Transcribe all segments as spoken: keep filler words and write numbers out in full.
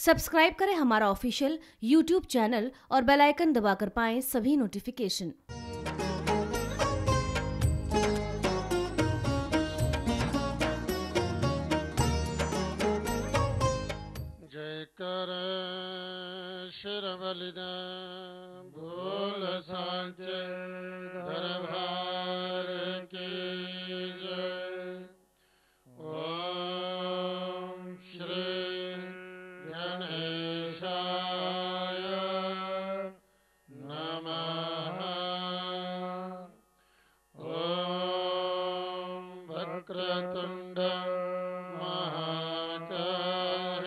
Subscribe करें हमारा official YouTube channel और बेल आइकन दबाकर पाएं सभी नोटिफिकेशन। जय कर शिरवलिदा भोल सांचे दरबार की जय। ओम श्री गणेशाय नमः। ओम वक्रतुंड महाकाय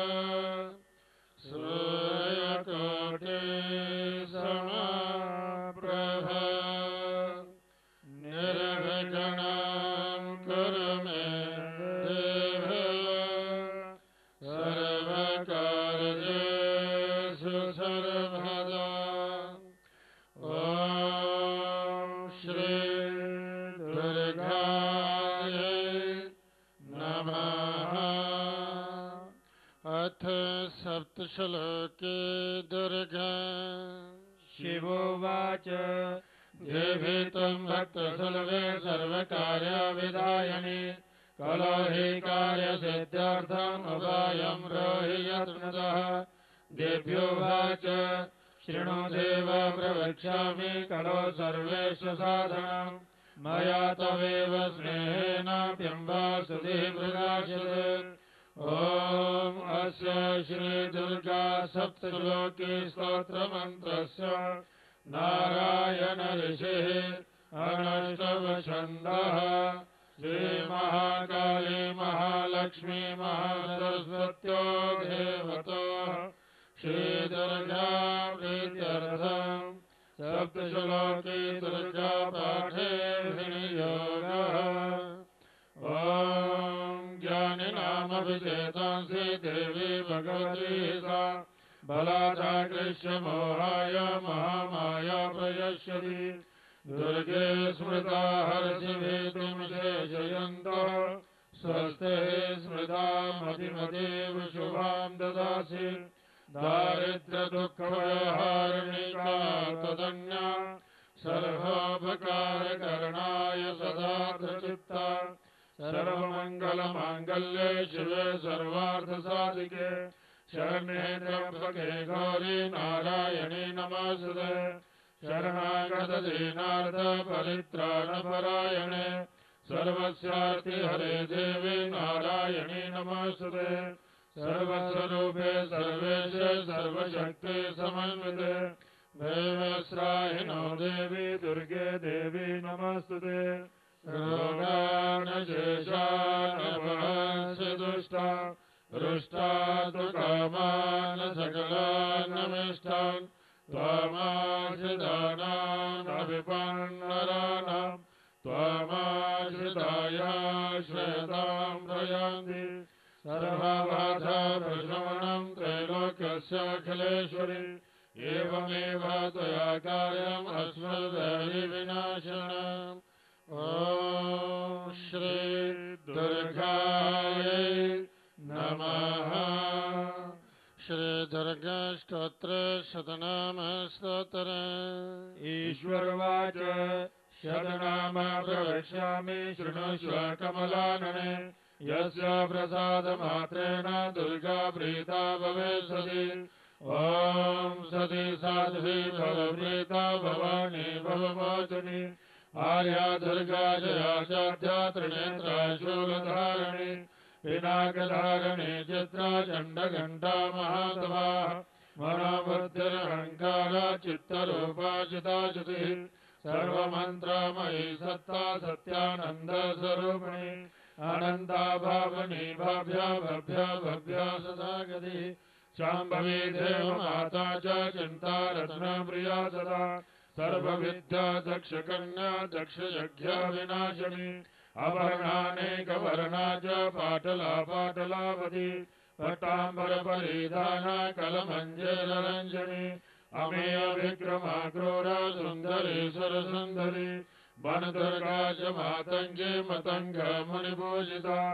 सूर्यकोटि समप्रभ निर्विघ्नं कुरु मे देव सर्वकार्येषु सर्वदा। ओम श्री दुर्गाय नमः। अथ सप्तश्लोके दुर्गा। शिवोवाच देवी त्वं भक्तसुलभे सर्वकार्यविधायिनी कलो हि कार्यसिद्ध्यर्थम् उपायं ब्रूहि यत्नतः। देव्योवाच शृणु देव प्रवक्ष्यामि कलो सर्वेषु साधनम् मया तवेव स्नेहेन प्यम्बा स्तुतिः प्रकाश्यते। ओम अस्य श्री दुर्गा सप्तश्लोकी स्तोत्रमन्त्रस्य नारायण ऋषिः अष्टम छन्दः। श्री महाकाली महालक्ष्मी महासरस्वत्यो देवतो श्री दुर्गा प्रीत्यर्थम् सप्तश्लोकी दुर्गा पाठे विनियोगः। ओम ज्ञानिनामभिचेतांसि देवी भगवती सा बलादाकृष्य मोहाय महामाया प्रयश्यति। दुर्गे स्मृता हर्षिभीतिं शेषयन्तः स्वस्ते स्मृता मतिमतीव शुभां ददासि। दारिद्र्यदुःखभयहारिणिका तदन्या सर्वोपकारकरणाय सदा प्रचित्ता। सर्वमङ्गलमाङ्गल्ये शिवे सर्वार्थसाधिके शरण्ये त्र्यम्बके गौरी नारायणी नमोऽस्तुते। शरणागतदीनार्तपरित्राणपरायणे सर्वस्यार्तिहरे देवी नारायणी नमोऽस्तुते। सर्वस्वरूपे सर्वेशे सर्वशक्ति समन्विते देवस्राहिनो देवी दुर्गे देवी नमोऽस्तुते। रोगानशेषानपहस्य दुष्टा रुष्टा तु कामान् सकलान्नमिष्टान् त्वामाश्रितानाम् अभिपन्नराणाम् त्वामाश्रितायाश्रयतां प्रयान्ति। सर्वबाधा प्रशमनं त्रैलोक्यस्याखिलेश्वरि एवमेव त्वया कार्यम् अस्मद्दैवी विनाशनम्। ओम श्री दुर्गायै नमः। श्री दुर्गा स्तोत्र शतनाम स्तोत्र। ईश्वरवाच शतनाम प्रवक्ष्यामि शृणुष्व कमलानने। यस्य प्रसादमात्रेण दुर्गा प्रीता भवेत्सति। ओम सती साध्वी भवप्रीता भवानी भवमोचनी। आर्या दुर्गा जया चाद्या त्रिनेत्रा शूलधारिणी पिनाकधारिणी चित्रा चण्डघण्टा महातपा मनोबुद्धिरहङ्कारा चित्तरूपा चिताच्युतिः सर्वमन्त्रमयी सत्ता सत्यानन्दस्वरूपिणी अनन्ता भावनी भव्या भव्या भव्या सदा गतिः शाम्भवी देवमाता च चिन्ता रत्नप्रिया सदा। सर्वविद्या दक्षकन्या दक्षयज्ञ विनाशिनी अवर्णानेकवर्णा च पाटला पाटलावती पट्टाम्बरपरिधाना कलमञ्जररञ्जनी अमेय विक्रमा क्रूरा सुन्दरी सुरसुन्दरी वनदुर्गा च मातङ्गी मतङ्ग मुनिपूजिता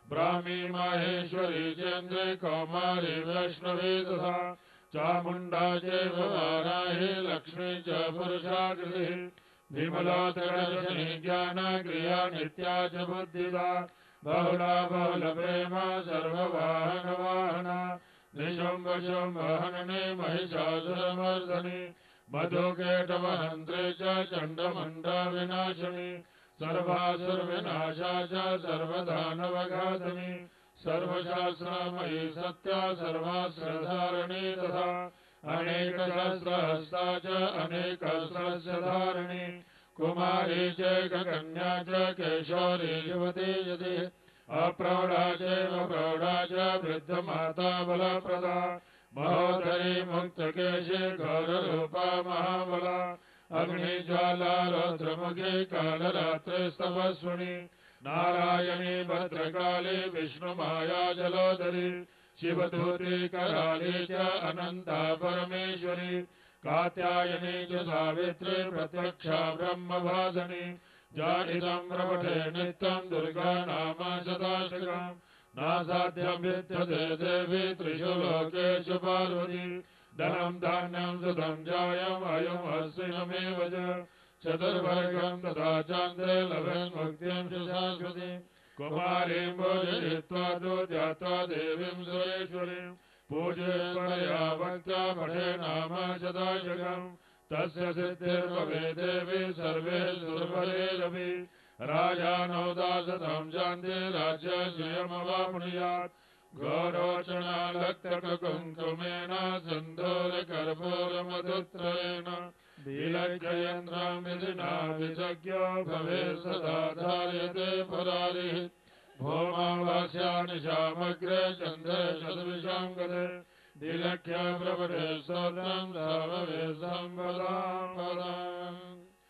ब्राह्मी माहेश्वरी चन्द्रे कौमारी वैष्णवी तथा चामुण्डा चैव वाराही लक्ष्मी च पुरुषाकृतिः विमलोत्कर्षणी ज्ञानक्रिया नित्या च बुद्धिदा बहुला बहुलप्रेमा सर्ववाहनवाहना निशुम्भशुम्भहनने महिषासुरमर्दनी मधुकेटवहन्त्रे च चण्डमुण्डविनाशिनी सर्वासुरविनाशा च सर्वदानवघातिनी सर्वशास्त्रमयी सत्या सर्वास्त्रधारिणी तथा अनेकसहस्रहस्ता च अनेकसहस्रधारिणी कुमारी चैककन्या च केशोरी युवती यदि अप्रौढा चैव प्रौढा च वृद्धमाता बलप्रदा महोदरी मुक्तकेशे घोररूपा महाबला अग्निज्वाला रौद्रमुखी कालरात्रिस्तपस्विनी नारायणी भद्रकाली विष्णुमाया जलोदरी शिवदूती कराली च अनन्ता परमेश्वरी कात्यायनी च सावित्री प्रत्यक्षा ब्रह्मभासनी जानितं प्रपठे नित्यं दुर्गा नाम शताशकम् नासाध्यं विद्यते देवी त्रिषु लोकेषु पार्वती धनं धान्यं सुतं जायम् अयमस्मिनमेव च चतुर्वर्गं तथा चान्द्रे लभेन् मुक्तिं च शाश्वतीं कुमारीं भोजयित्वा तु ध्यात्वा देवीं सुरेश्वरीं पूजयत्वया भक्त्या पठे नाम शताशकम् तस्य सिद्धिर्भवे देवी सर्वे सुरवरेरपि राजानो दासतं शान्ति राज्यस्यमवाप्नुयात् घोरोचनालक्तकुङ्कुमेन सिन्दूरकर्पूरमधुत्रयेण विलज्जयन्त्रां विधिना विजज्ञो भवेत् सदा धार्यते पुरारिः भौमावास्या निशामग्रे चन्द्रे शतविशां गते दिलख्य प्रपठे स्तोत्रं सर्ववे सम्पदां पदाम्।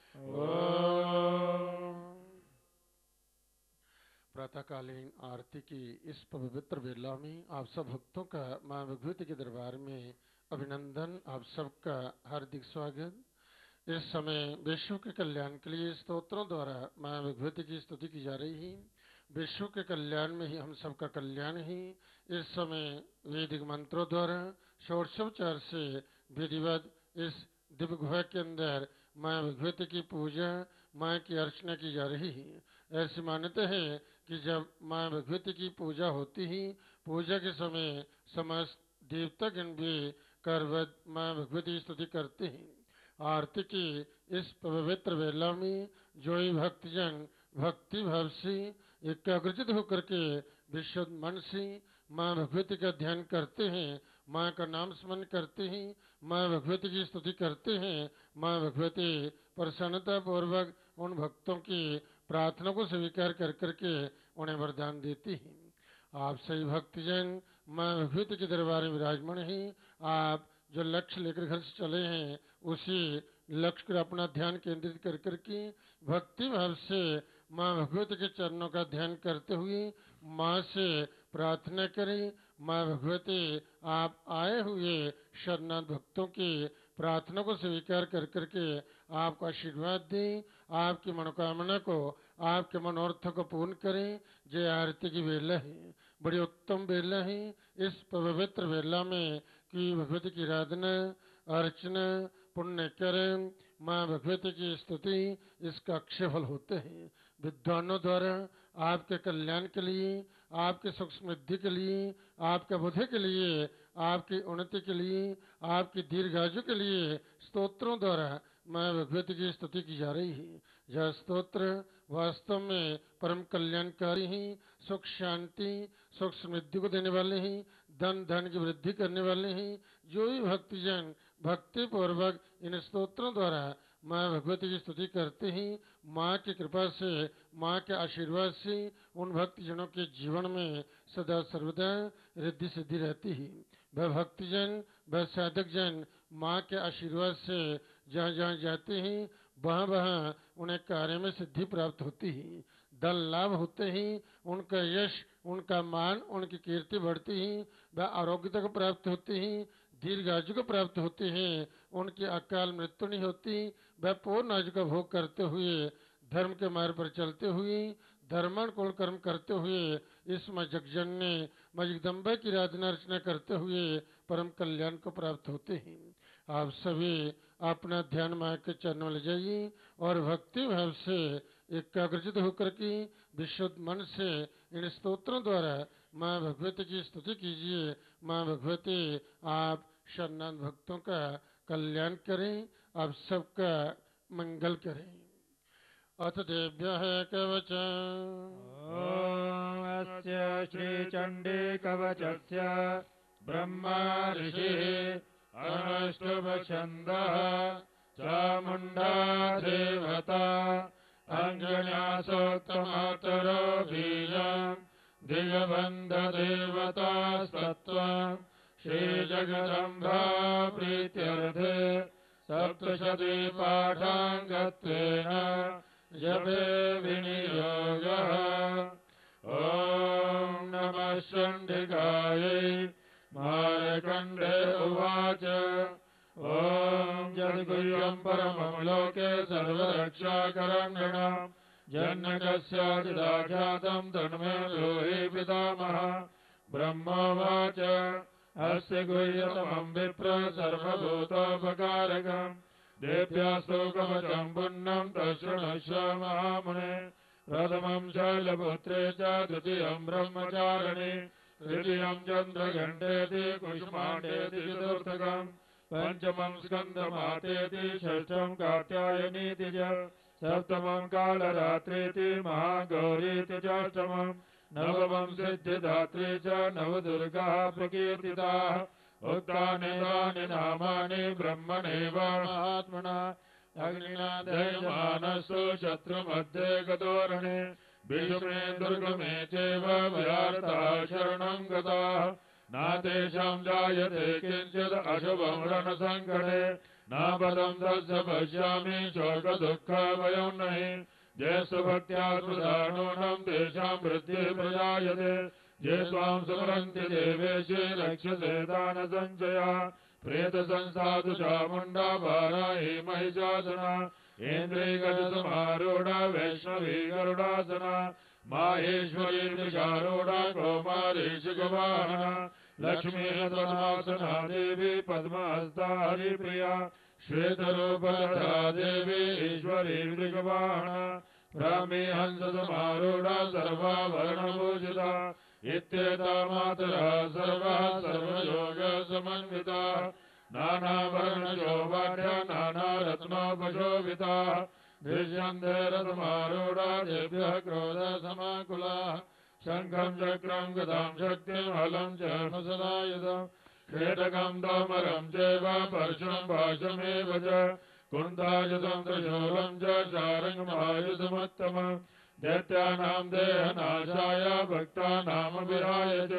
प्रातःकालीन आरती की इस पवित्र वेला में आप सब भक्तों का मां विभूति के दरबार में अभिनंदन, आप सबका हार्दिक स्वागत। इस समय विश्व के कल्याण के लिए स्तोत्रों द्वारा मां विभूति की स्तुति की जा रही है। विश्व के कल्याण में ही हम सबका कल्याण ही। इस समय वैदिक मंत्रों द्वारा षोडशोपचार से विधिवत इस दिव्य गुहा के अंदर मां विभूति की पूजा, मां की अर्चना की जा रही है। ऐसी मान्यता है कि जब मां विभूति की पूजा होती ही पूजा के समय समस्त देवतागण भी करवत मां विभूति की स्तुति करते हैं। आरती की इस पवित्र वेला में जो ही भक्तजन भक्ति भाव से एकाग्रचित होकर के विशुद्ध मन से मां भगवती का ध्यान करते हैं, मां का नाम स्मरण करते हैं, मां भगवती की स्तुति करते हैं, मां भगवती प्रसन्नता पूर्वक उन भक्तों की प्रार्थना को स्वीकार कर करके उन्हें वरदान देती है। आप सही भक्तजन मां भगवती के दरबार में विराजमान हैं। आप जो लक्ष्य लेकर घर से चले हैं उसी लक्ष्य पर अपना ध्यान केंद्रित कर करके भक्ति भाव से मां भगवती के चरणों का ध्यान करते हुए मां से प्रार्थना करें। मां भगवती आप आए हुए शरणार्थ भक्तों की प्रार्थना को स्वीकार कर करके आपको आशीर्वाद दें, आपकी मनोकामना को, आपके मनोरथ को पूर्ण करें। जय आरती की वेला है, बड़ी उत्तम वेला है। इस पवित्र वेला में कि भगवती की आराधना, अर्चना, पुण्य करें, मां भगवती की स्तुति, इसका अक्षय फल होते हैं। विद्वानों द्वारा आपके कल्याण के लिए, आपके सुख समृद्धि के लिए, आपके बुद्धि के लिए, आपकी उन्नति के लिए, आपकी दीर्घायु के लिए स्तोत्रों द्वारा मां भगवती की स्तुति की जा रही है। यह स्तोत्र वास्तव में परम कल्याणकारी हैं, सुख शांति सुख समृद्धि को देने वाले हैं, धन धन की वृद्धि करने वाले हैं। जो भी भक्तजन भक्ति पूर्वक इन स्तोत्रों द्वारा मां भगवती की स्तुति करते हैं, मां की कृपा से, मां के आशीर्वाद से उन भक्तजनों के जीवन में सदा सर्वदा रिद्धि सिद्धि रहती है। वह भक्तजन, वह साधक जन मां के आशीर्वाद से जहाँ जहाँ जाते हैं वहाँ वहाँ उन्हें कार्य में सिद्धि प्राप्त होती है, धन लाभ होते हैं, उनका यश, उनका मान, उनकी कीर्ति बढ़ती है, वह आरोग्यता को प्राप्त होते हैं, दीर्घायु को प्राप्त होते हैं, उनकी अकाल मृत्यु नहीं होती। वह पूर्ण आयु का भोग करते हुए, धर्म के मार्ग पर चलते हुए, धर्मानुकूल कर्म करते हुए इस माँ जगजननी माँ जगदम्बा की आराधना अर्चना करते हुए परम कल्याण को प्राप्त होते हैं। आप सभी अपना ध्यान माँ के चरणों में ले जाइए और भक्ति भाव से एकाग्रचित होकर के विशुद्ध मन से इन स्तोत्रों द्वारा माँ भगवती की स्तुति कीजिए। माँ भगवती आप शरणागत भक्तों का कल्याण करें, आप सबका मंगल करें। अथ देभ्यः कवचम्। ॐ अस्य श्रीचण्डी कवचस्य ब्रह्मा ऋषिः अनुष्टुप्छन्दः चामुण्डा देवता अञ्जन्यासोक्तमातरो बीजम् दिगबन्धदेवतास्तत्त्वम् श्रीजगदम्बा प्रीत्यर्थे सप्तशती पाठाङ्गत्वेन जपे विनियोगः। ॐ नमः चण्डिकायै। मार्कण्डे उवाच ॐ यद्गुह्यं परमं लोके सर्वरक्षाकरण्यः जन्नकस्याचिदाख्यातं तन्मे ब्रूहि पितामहः। ब्रह्मोवाच अस्य गुह्यतमं विप्र सर्वभूतोपकारकम् देव्यास्तु कवचं पुण्यं तच्छृणुष्व महामुने। प्रथमं शैलपुत्रे च द्वितीयं ब्रह्मचारिणी तृतीयं चन्द्रघण्टेति कुष्माण्डेति चतुर्थकम् पञ्चमं स्कन्दमातेति षष्ठं कात्यायनीति च सप्तमं कालरात्रेति महागौरीति चाष्टमम् नवमं सिद्धिदात्री च नवदुर्गाः प्रकीर्तिताः। उक्तानि तानि नामानि ब्रह्मणेव महात्मना अग्निना दह्यमानस्तु शत्रुमध्ये गतोरणे भीष्मे दुर्गमे चैव भयार्ताः शरणं गताः। न तेषां जायते किञ्चित् अशुभं रणसङ्कटे न पदं तस्य पश्यामि शोकदुःखभयं नहि। येषु भक्त्या कृतानूनं तेषां वृद्धिः प्रजायते ये त्वां स्मरन्ति देवेशे रक्षसे दानसञ्चया। प्रेतसंस्थातु चामुण्डा वाराही महिषासना इन्द्रियगजसमारूढा वैष्णवी गरुडासना माहेश्वरी वृषारूढा कौमारी शिखवाहना लक्ष्मी पद्मासना देवी पद्महस्ता हरिप्रिया श्वेतरूपलता देवी ईश्वरी वृषवाहना ब्राह्मी हंससमारूढा सर्वाभरणभूषिता इत्येता मातरः सर्वः सर्वयोगसमन्विताः नानावर्णशोभाढ्या नानारत्नोपशोभिताः दृश्यन्ते रथमारूढा देभ्यः क्रोधसमाकुलाः शङ्खं चक्रं गदां शक्तिं हलं च सदायुधम् खेटकं तोमरं चैव परशुं पाशमेव च कुन्तायुधं त्रिशूलं च शारङ्गमायुधमुत्तमम् दैत्यानां देहनाशाय भक्तानामभिराय च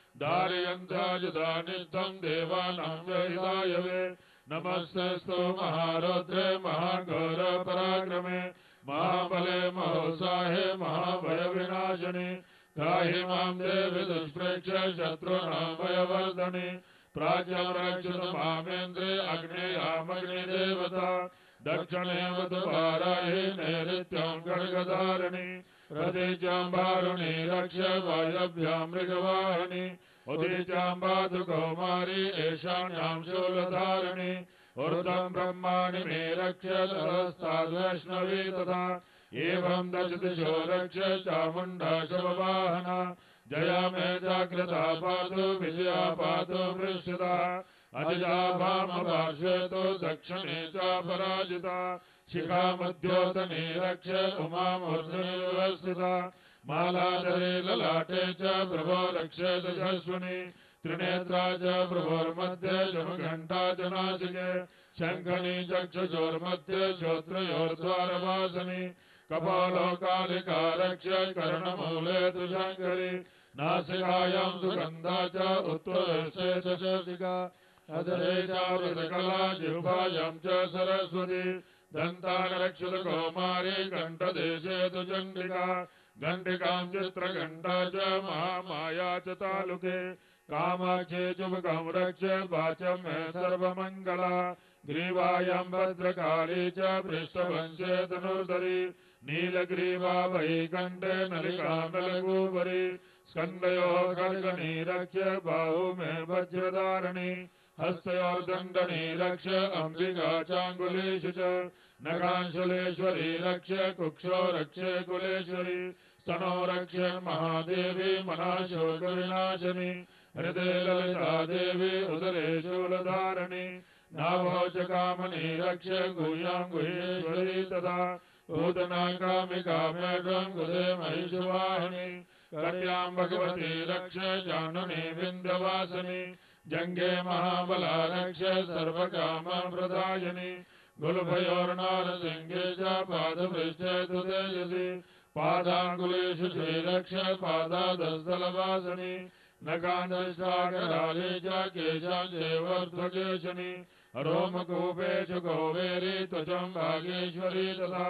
दारयन्तायुधानिष्ठं देवानां विहिताय वे। नमस्तेऽस्तु महारौद्रे महाघोरपराक्रमे महाबले महोत्साहे महाभयविनाशिनि त्राहि मां देवि दुष्प्रेक्ष्य शत्रूणां भयवर्धनि प्राज्ञं रक्षतु मामेन्द्रे अग्नेयामग्निदेवता दक्षिणे वतु वाराहि नैऋत्यं खड्गधारिणि प्रतीचां वारुणि रक्ष वायव्यां मृगवाहिनि उदीचां पातु कौमारी ऐशान्यां शूलधारिणि ऊर्ध्वं ब्रह्माणि मे रक्ष ततस्ताद्वैष्णवी तथा एवं दशदिशो रक्ष चामुण्डा शववाहना जया मे जाग्रता पातु विजया पातु वृषिता अजया वामपार्श्वे तु दक्षिणे च पराजिता शिखा मध्योतने रक्ष उमामूर्ध्नि व्यवस्थिता मालाधरे ललाटे च प्रभो रक्षे दशस्विनी त्रिनेत्रा च प्रभोर्मध्ये जमघण्टा च नासिके शङ्खनी चक्षुषोर्मध्ये श्रोत्रयोर्द्वारवासिनी कपालो कालिका रक्ष कर्णमूले तु शङ्करी नासिकायां सुगन्धा च उत्तरस्थे च शशिका अधरे चावृतकला जिह्वायां च सरस्वती दन्तानरक्षुतकौमारी कण्ठदेशे तु चण्डिका घण्टिकां चित्रघण्टा च महामाया च तालुके कामाक्षे चुबकं रक्ष वाचं मे सर्वमङ्गला ग्रीवायां भद्रकाली च पृष्ठवंशे तनुर्धरी नीलग्रीवा वैकण्ठे नलिकां नलगूपरि स्कन्धयोः खड्गनिरक्ष्य बाहुमे वज्रधारिणी हस्तयोर्दण्डनिरक्ष्य अम्बिका चाङ्गुलेषु च नखांशुलेश्वरी रक्ष्य कुक्षो रक्ष्य कुलेश्वरी स्तनो रक्ष्य महादेवी मनाशोकविनाशिनी हृदये ललिता देवी उदरे शूलधारिणी नाभौ च कामनी रक्ष्य गुह्यां गुह्येश्वरी तथा पूतना कामिका मेढ्रं गुदे महिषवाहिनी कट्यां भगवती रक्ष्य जाननी विन्ध्यवासिनी जङ्गे महाबला रक्ष्य सर्वकामप्रदायिनी गुलभयोर्नारसिंहे च पादपृष्ठे तु तेजसि पादाङ्गुलेषु श्रीरक्ष्य पादादस्थलवासिनी नखान्दष्टाकराले च केशां चैवर्ध्वकेशिनी रोमकूपे च कौबेरी त्वचं भागेश्वरी तथा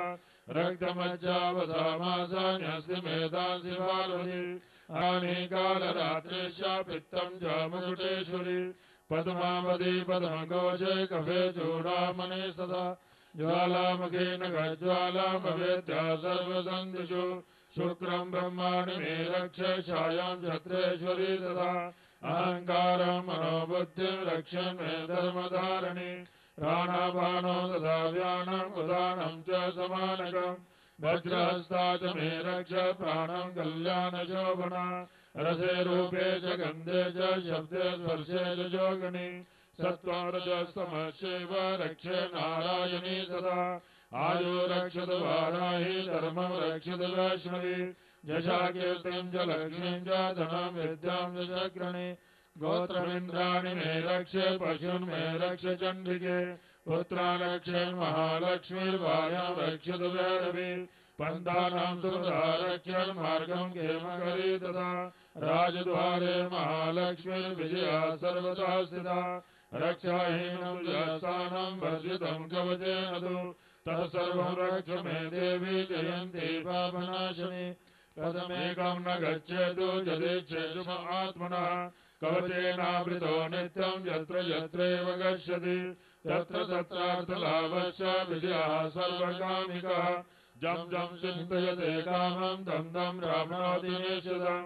रक्तमज्जावसामासा न्यस्ति मेधांसि पार्वती आनीकालरात्रिश्च पित्तं च मुकुटेश्वरी पद्मावती पद्मकोशे कफे चूडामणि सदा ज्वालामुखी नखज्वालामवेद्या सर्वसन्धिषु शुक्रं ब्रह्माणि मे रक्ष्य छायां छत्रेश्वरी तथा अहङ्कारं मनोबुद्धिं रक्ष्यन् मे धर्मधारिणी प्राणापानो तथा व्यानम् उदानं च समानकम् वज्रहस्ता च मे रक्ष्य प्राणं कल्याणशोभना रसे रूपे च गन्धे च शब्दे स्पर्शे च जोगिनी सत्त्वं रजस्तमश्चैव रक्ष्ये नारायणी सदा आयु रक्षत वाराही धर्मं रक्षत वैष्णवी यशा कीर्तिं च लक्ष्मीं च धनं विद्यां च चक्रणी गोत्रमिन्द्राणि मे रक्ष्ये पशून् मे रक्ष्य चण्डिके पुत्रान् रक्ष्ये महालक्ष्मीर्भार्यां रक्षत भैरवी पन्थानां सुभद्रा रक्ष्यन् मार्गं क्षेमकरी तथा राजद्वारे महालक्ष्मीर्विजया सर्वदा स्थिता रक्षाहीनं स्थानं वर्जितं कवचेन तु तत्सर्वं रक्ष मे देवी जयन्ती पापनाशिनी पदमेकं न गच्छेतु यदेच्छेषु आत्मनः कवचेनावृतो नित्यं यत्र यत्रैव गच्छति तत्र तत्रार्थलाभश्च विजयः सर्वकामिकः जं जं चिन्तयते कामं तं तं प्राप्नोति निश्चितम्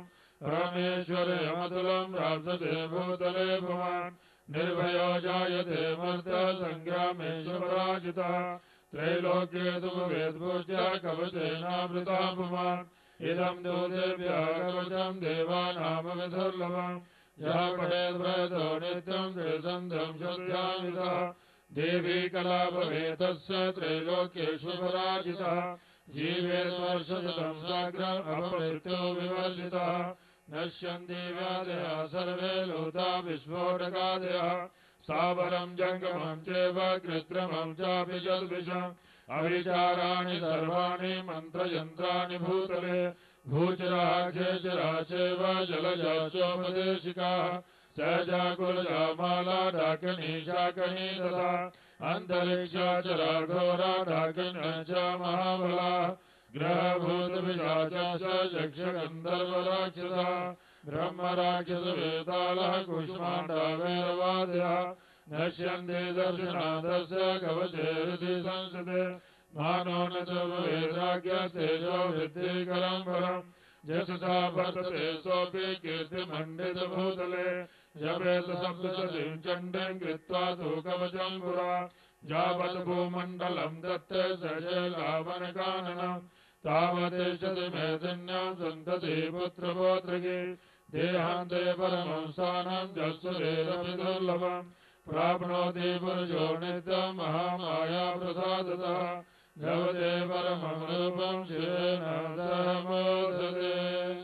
परमेश्वरमतुलं प्राप्यते भूतले भवान् निर्भयो जायते मर्त्यः सङ्ग्रामेषु पराजितः त्रैलोक्ये तु भवेद्भूत्या कवचेनावृता भवान् इदं देवेभ्यः कवचं देवानामविदुर्लभम् यः पठेद्व्रतो नित्यं त्रिसन्ध्यं शुद्ध्यामितः देवी कला भवेतस्य त्रैलोक्येषु पराजितः जीवेद्वर्षशतं साग्रम् अपमृत्यो विवर्जितः नश्यन्ति व्याधयः सर्वे लोता विस्फोटकादयः स्थावरं जङ्गमं चैव कृत्रिमं चापि जल्विषम् अविचाराणि सर्वाणि मन्त्रयन्त्राणि भूतले भूचराः खेचराः चैव जलजाश्चोपदेशिकाः सहजा कुलजा माला डाकिनी शाकिनी तथा अन्तरिक्षाचरा घोरा डाकिन्यः च महाबला ग्रहभूतपिशाचाश्च यक्षगन्धर्वराक्षसः ब्रह्मराक्षसवेतालः कुष्माण्डा वैरवादयः नश्यन्ति दर्शनादस्य कवचे हृदि संस्थिते मानो न च भवेद्राज्ञः तेजो वृद्धिकरं परम् यशसा वर्तते सोऽपि कीर्तिमण्डितभूतले जपेत सप्तशतीं चण्डीं कृत्वा तु कवचं पुरा यावत् भूमण्डलं दत्ते सजलावनकाननं तावतिष्ठति मेदिन्यां सन्तति पुत्रपौत्रिकी देहान्ते परमं स्थानं जस्वरेरपि दुर्लभम् प्राप्नोति पुरुषो नित्यं महामाया प्रसादतः जवते परमं रूपं शिवेन धर्मोदते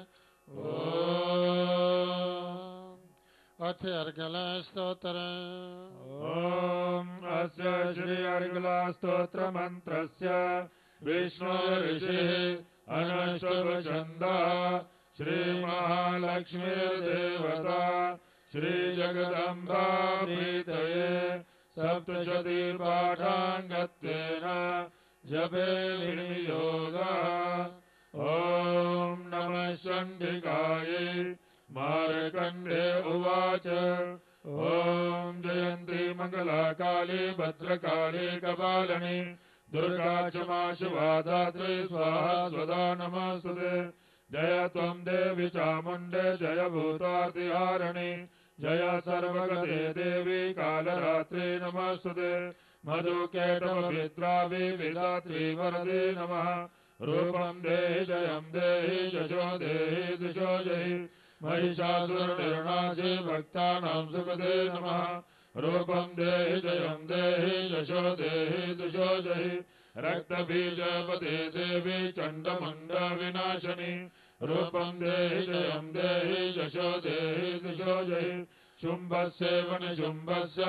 अथ अर्गलस्तोत्र ॐ अस्य श्री अर्गलस्तोत्रमन्त्रस्य विष्णु ऋषिः अनश्वरछन्दः श्रीमहालक्ष्मीर्देवता श्रीजगदम्बा प्रीतये सप्तशतीपाठाङ्गत्वेन जपे विनियोगः ॐ नमः चण्डिकायै मार्कण्डे उवाच ॐ जयन्ती मङ्गलाकाली भद्रकाली कपालिनी दुर्गा क्षमा शिवा धात्री स्वाहा स्वदा नमस्तुते जय त्वं देवी चामुण्डे जय भूतार्तिहारिणि जय सर्वगते देवी कालरात्रि नमस्तुते मधुकैटभविद्राविधात्री वरदे नमः रूपं देहि जयं देहि यशो देहि दिशो जहि महिषासुरनिर्नाशे भक्तानां सुखदे नमः रूपं देहि जयं देहि यशो देहि दिशो जहि रक्तबीजपते देवी चण्डमुण्डविनाशिनी रूपं देहि जयं देहि यशो देहि दिशो जहि शुम्भस्यैव निशुम्भस्य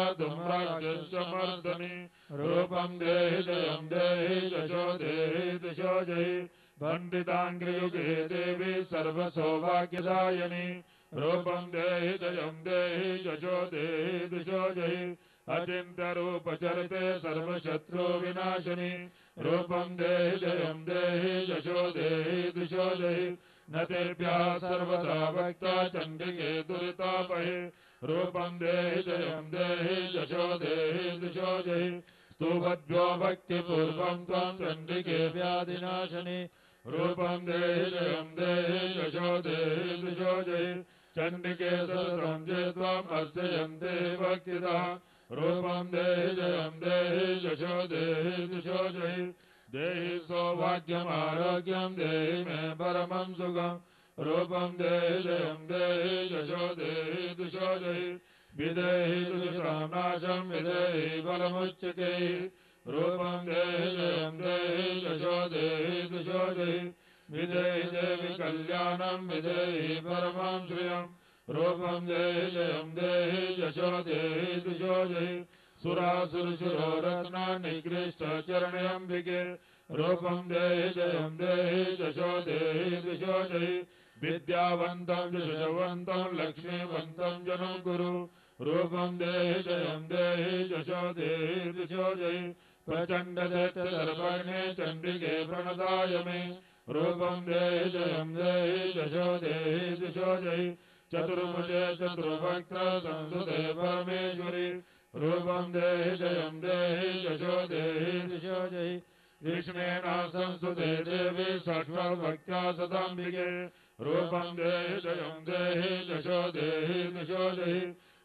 धूम्राक्षसमर्दनि रूपं देहि जयं देहि यशो देहि दिशो जहि पंडितांग्रियुगे देवी सर्वसौभाग्यदायिनी रूपं देहि जयं देहि यशो देहि दिशो जहि अचिन्त्य रूप चरिते सर्वशत्रु विनाशिनी रूपं देहि जयं देहि यशो देहि दिशो जहि नतेभ्यः सर्वदा भक्ता चण्डिके दुरितापहे रूपं देहि जयं देहि यशो देहि दिशो जहि स्तुभद्भ्यो भक्तिपूर्वं त्वं चण्डिके व्याधिनाशिनी रूपं देहि जयं देहि यशो देहि दिशो जहि चण्डिके सततं जे त्वम् अर्चयन्ते भक्तितः रूपं देहि जयं देहि यशो देहि दिशो जहि देहि सौभाग्यम् आरोग्यं देहि मे परमं सुखम् रूपं देहि जयं देहि यशो देहि दिशो जहि विदेहि दुष्टां नाशं विदेहि बलमुच्यकैः रूपं देहि जयं देहि यशो देहि दिशो जहि विदेहि देवि कल्याणं विदेहि परमं श्रियं रूपं देहि जयं देहि यशो देहि दिशो जहि सुरासुरशिरोरत्ना निकृष्ट चरणेऽम्बिके रूपं देहि जयं देहि यशो देहि दिशो जहि विद्यावन्तं यशवन्तं लक्ष्मीवन्तं जनं कुरु रूपं देहि जयं देहि यशो देहि दिशो जहि प्रचण्ड दैत्य सर्वज्ञे चण्डिके प्रणदाय मे रूपं देहि जयं देहि यशो देहि दिशो जहि चतुर्भुजे चतुर्वक्त्र संसुते परमेश्वरी रूपं देहि जयं देहि यशो देहि दिशो जहि भीष्मेण संस्तुते देवी षट्भक्त्या सदाम्बिके रूपं देहि जयं देहि यशो देहि दिशो जहि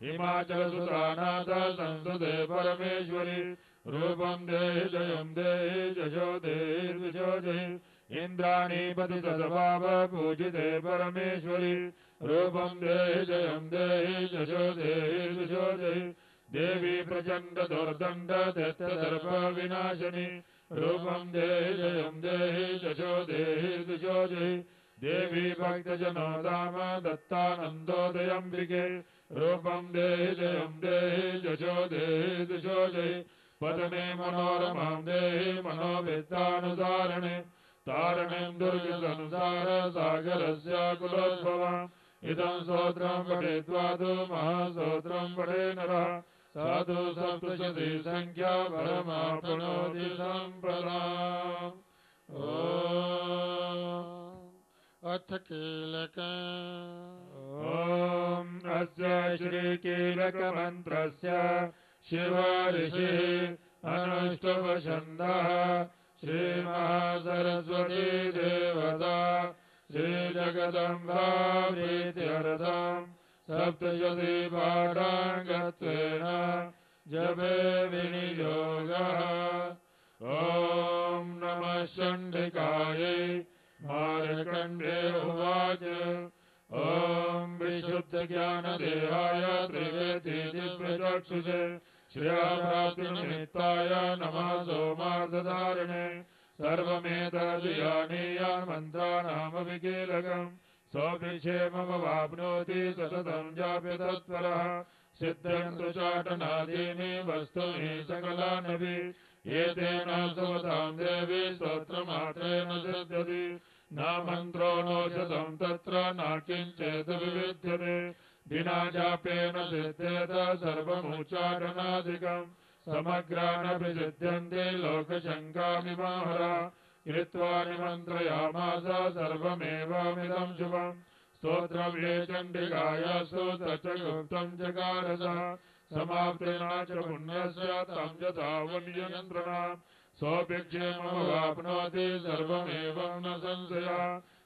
हिमाचलसुतानाथ संस्तुते परमेश्वरी रूपं देहि जयं देहि यशो देहि दिशो जहि इन्द्राणीपति सद्भाव पूजिते परमेश्वरी रूपं देहि जयं देहि यशो देहि दिशो जहि देवी प्रचण्ड दुर्दण्ड दैत्यदर्प विनाशिनी रूपं देहि जयं देहि यशो देहि दिशो जहि देवी भक्तजनो धाम दत्तानन्दोदयम्बिके रूपं देहि जयं देहि यशो देहि दिशो जहि पदमे मनोरमां देहि मनोवित्तानुसारिणे तारिणीं दुर्गसंसार सागरस्याकुलोद्भवाम् इदं स्तोत्रं पठित्वा तु महास्तोत्रं पठे नरः साधु सप्तशती संख्या परमाप्नोति सम्पदाम्। अथ कीलक ॐ अस्य श्रीकीलकमन्त्रस्य शिव ऋषिः अनुष्टुप्छन्दः श्रीमहासरस्वती देवता श्रीजगदम्बा प्रीत्यर्थम् सप्तशती पाठाङ्गत्वेन जपे विनियोगः। ॐ नमः चण्डिकायै मार्कण्डे उवाच ॐ विशुद्धज्ञानदेहाय त्रिवेदी दिव्यचक्षुषे श्रेयप्राप्तिनिमित्ताय नमः सोमार्थधारिणे सर्वमेतद्विजानीयान् मन्त्राणामभिकीलकम् सोऽभिक्षेममवाप्नोति सततं जाप्य तत्परः सिद्धयन्तु चाटनादीनि वस्तूनि सकलानपि एतेन सुवतां देवी स्तोत्रमात्रेण सिद्ध्यति न मन्त्रो नोषधं तत्र न किञ्चित् विविध्यते विना जापेन सिद्ध्येत सर्वमुच्चाटनादिकम् समग्रानपि सिद्ध्यन्ति लोकशङ्कामिमाहरा कृत्वा निमन्त्रयामास सर्वमेवामिदं शुभम् स्तोत्रं ये चण्डिकायास्तु तच्च गुप्तं चकारसः समाप्तेन च पुण्यस्य तं च तावन्ययन्त्रणा सोऽभिक्षेममवाप्नोति सर्वमेवं न संशयः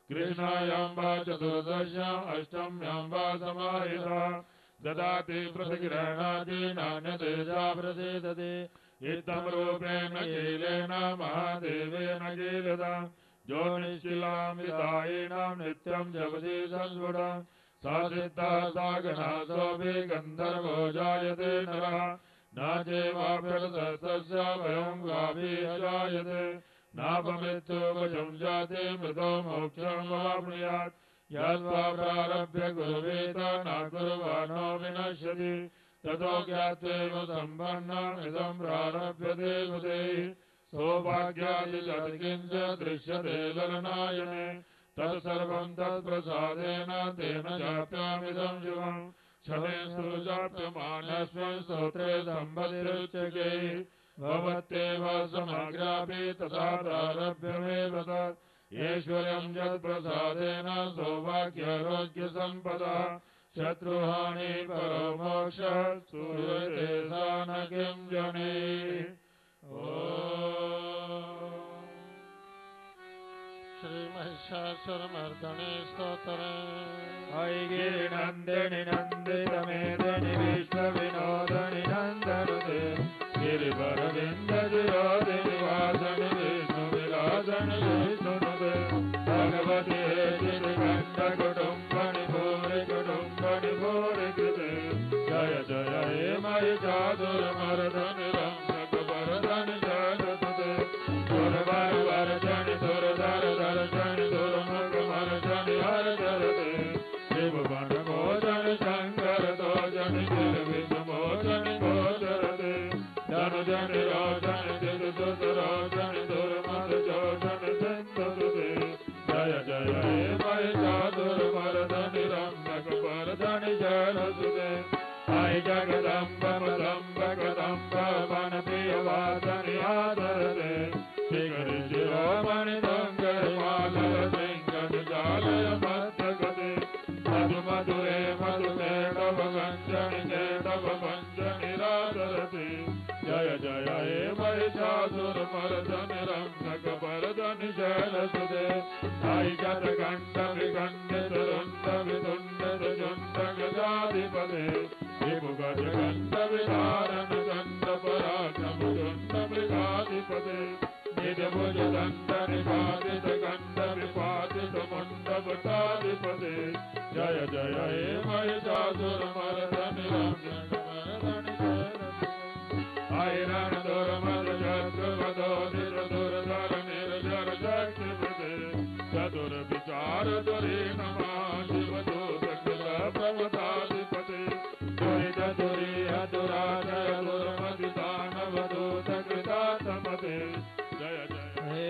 कृष्णायां वा चतुर्दश्याम् अष्टम्यां वा समाहिता ददाति प्रतिगृह्णाति नान्यदेशा प्रसीदति इत्थं रूपेण कीलेन महादेवेन कीलता जो निश्चिलां विदायिनां नित्यं जपति संस्फुटं सा सिद्धा सा गणा सोऽपि गन्धर्वो जायते नरः न चैवाप्यर्थस्य भयं वापि अजायते नापमृत्युवशं जाते मृतो मोक्षं वाप्नुयात् यद्वा प्रारभ्य गुरुवेद न कुर्वाणो विनश्यति ततो ज्ञात्वेव सम्पन्नम् इदं प्रारभ्यते बुधैः सौभाग्यादि यत्किञ्च दृश्यते ललनायने तत्सर्वं तत्प्रसादेन तेन जाप्यामिदं शिवम् क्षमेषु जाप्यमानस्मिन् स्तोत्रे सम्पत्तिरुच्यते भवत्येव समग्रापि तथा प्रारभ्यमेव तत् ऐश्वर्यं यत्प्रसादेन सौभाग्यारोग्यसम्पदा शत्रुहानि परो मोक्षः सूयते सा न किं जने श्री महिषासुरमर्दने स्तोत्रम् अयि गिरिनन्दिनि नन्दितमेदिनि विश्वविनोदिनि नन्दनुते गिरिवरविन्दजिरोदिनि वासनि विष्णुविलासनि विष्णुनुते भगवति श्रीकण्ठकुटुम्बनि भूरि कुटुम्बनि भूरि कृते जय जय हे महिषासुरमर्दनि रम्यकवरदनि जयसुते दुर्वर वर्जनि दुर्धर दर्शनि दुर्मुखमर्जनि हरचरते शिववन मोचनि शङ्कर दोजनि गिरिविषमोचनि गोचरते धनुजनि रोचनि दिदुदुत रोचनि दुर्मद जोचनि सिन्धुसुते जय जय हे महिषासुरमर्दनि रम्यकवरदनि जयसुते अयि जगदम्ब मदम्ब कदम्ब वनप्रियवासनि आदरते शिखरि शिरोमणि दङ्गरमालय सिंहनि जालय मस्तकते मधु मधुरे मधुमे तव गञ्जनि ते तव पञ्चनि राधरते जय जय हे महिषासुरमर्दनि रम्यकवरदनि शैलसुते अयि शतकण्ठ विखण्डित रुण्ड वितुण्डित झुण्ड गजाधिपते विभुगजकण्ठ विधारण चण्ड पराक्रम चण्ड मृगाधिपते निज भुज दण्ड निपातित खण्ड विपातित मुण्ड भटाधिपते जय जय हे महिषासुरमर्दनि रम्यकवरदनि शैलसुते अयि रणदुर्मद शत्रुवधोदित दुर्धर निर्जर शक्तिपते चतुर्विचार दुरीन महाशिवदूत कृत प्रमथाधिपते दुरित दुरीह दुराजय दुर्मदिदानवदूत कृतातमते जय जय हे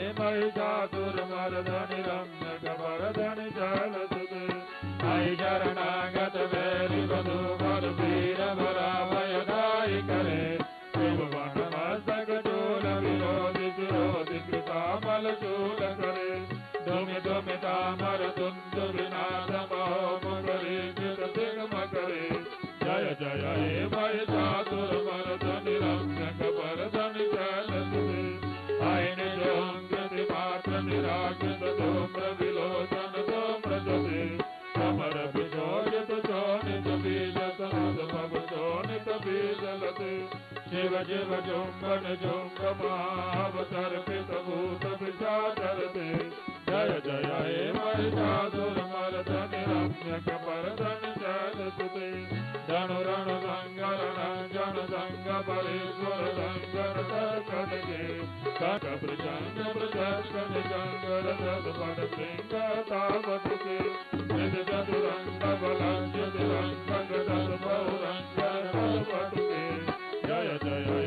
महिषासुरमर्दनि रम्यकवरदनि शैलसुते अयि शरणागत वैरि वधूवर वीर वराभयदायि करे शिववन मस्तक चूल विरोधि विरोधि कृतामल चूल करे दुमि दुमि तामर तुंदु विनाश महोम करे कृत सिंह करे जय जय हे महिषासुरमर्दनि रम्यकवरदनि शैलसुते अयि निजोऽङ्कृति मात्र निराकृत धूम्र विलोचन धूम्रजते समर विशोषित शोणित बीजत मधुमग शोणित बीजलते शिव शिव जुम्बन जुम्ब महावतर्पित भूत विषाचरते जय जय हे महिषासुरमर्दनि रम्यकवरदनि शैलसुते धनु रणु संगर जन संग परेश्वर संगर तर्कटके कट प्रचंड प्रचंड निजंगर सदपट सिंह तावटके निज चतुरंग बलंज तिरंग गदर बहुरंगर बलपटके जय जय हे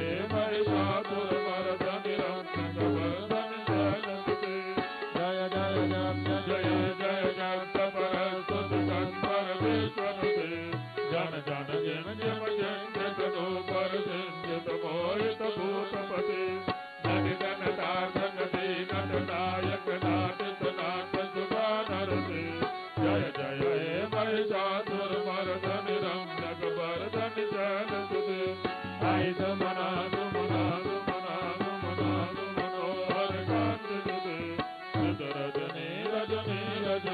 महिषासुरमर्दनि रम्यकवरदनि शैलसुते जय जय जय जय जय परस्तुत तत्पर विश्वनुते जन जन जिम जिम जिंजित पर सिंजित मोहित भूतपते नटित नटार्थ नटी नट नायक नाटित नाट सुधानरते जय जय हे महिषासुरमर्दनि रम्यकवरदनि शैलसुते अयि सुमना सुमना सुमना सुमना सुमनोहर कान्तिसुते रजनी रजनी रज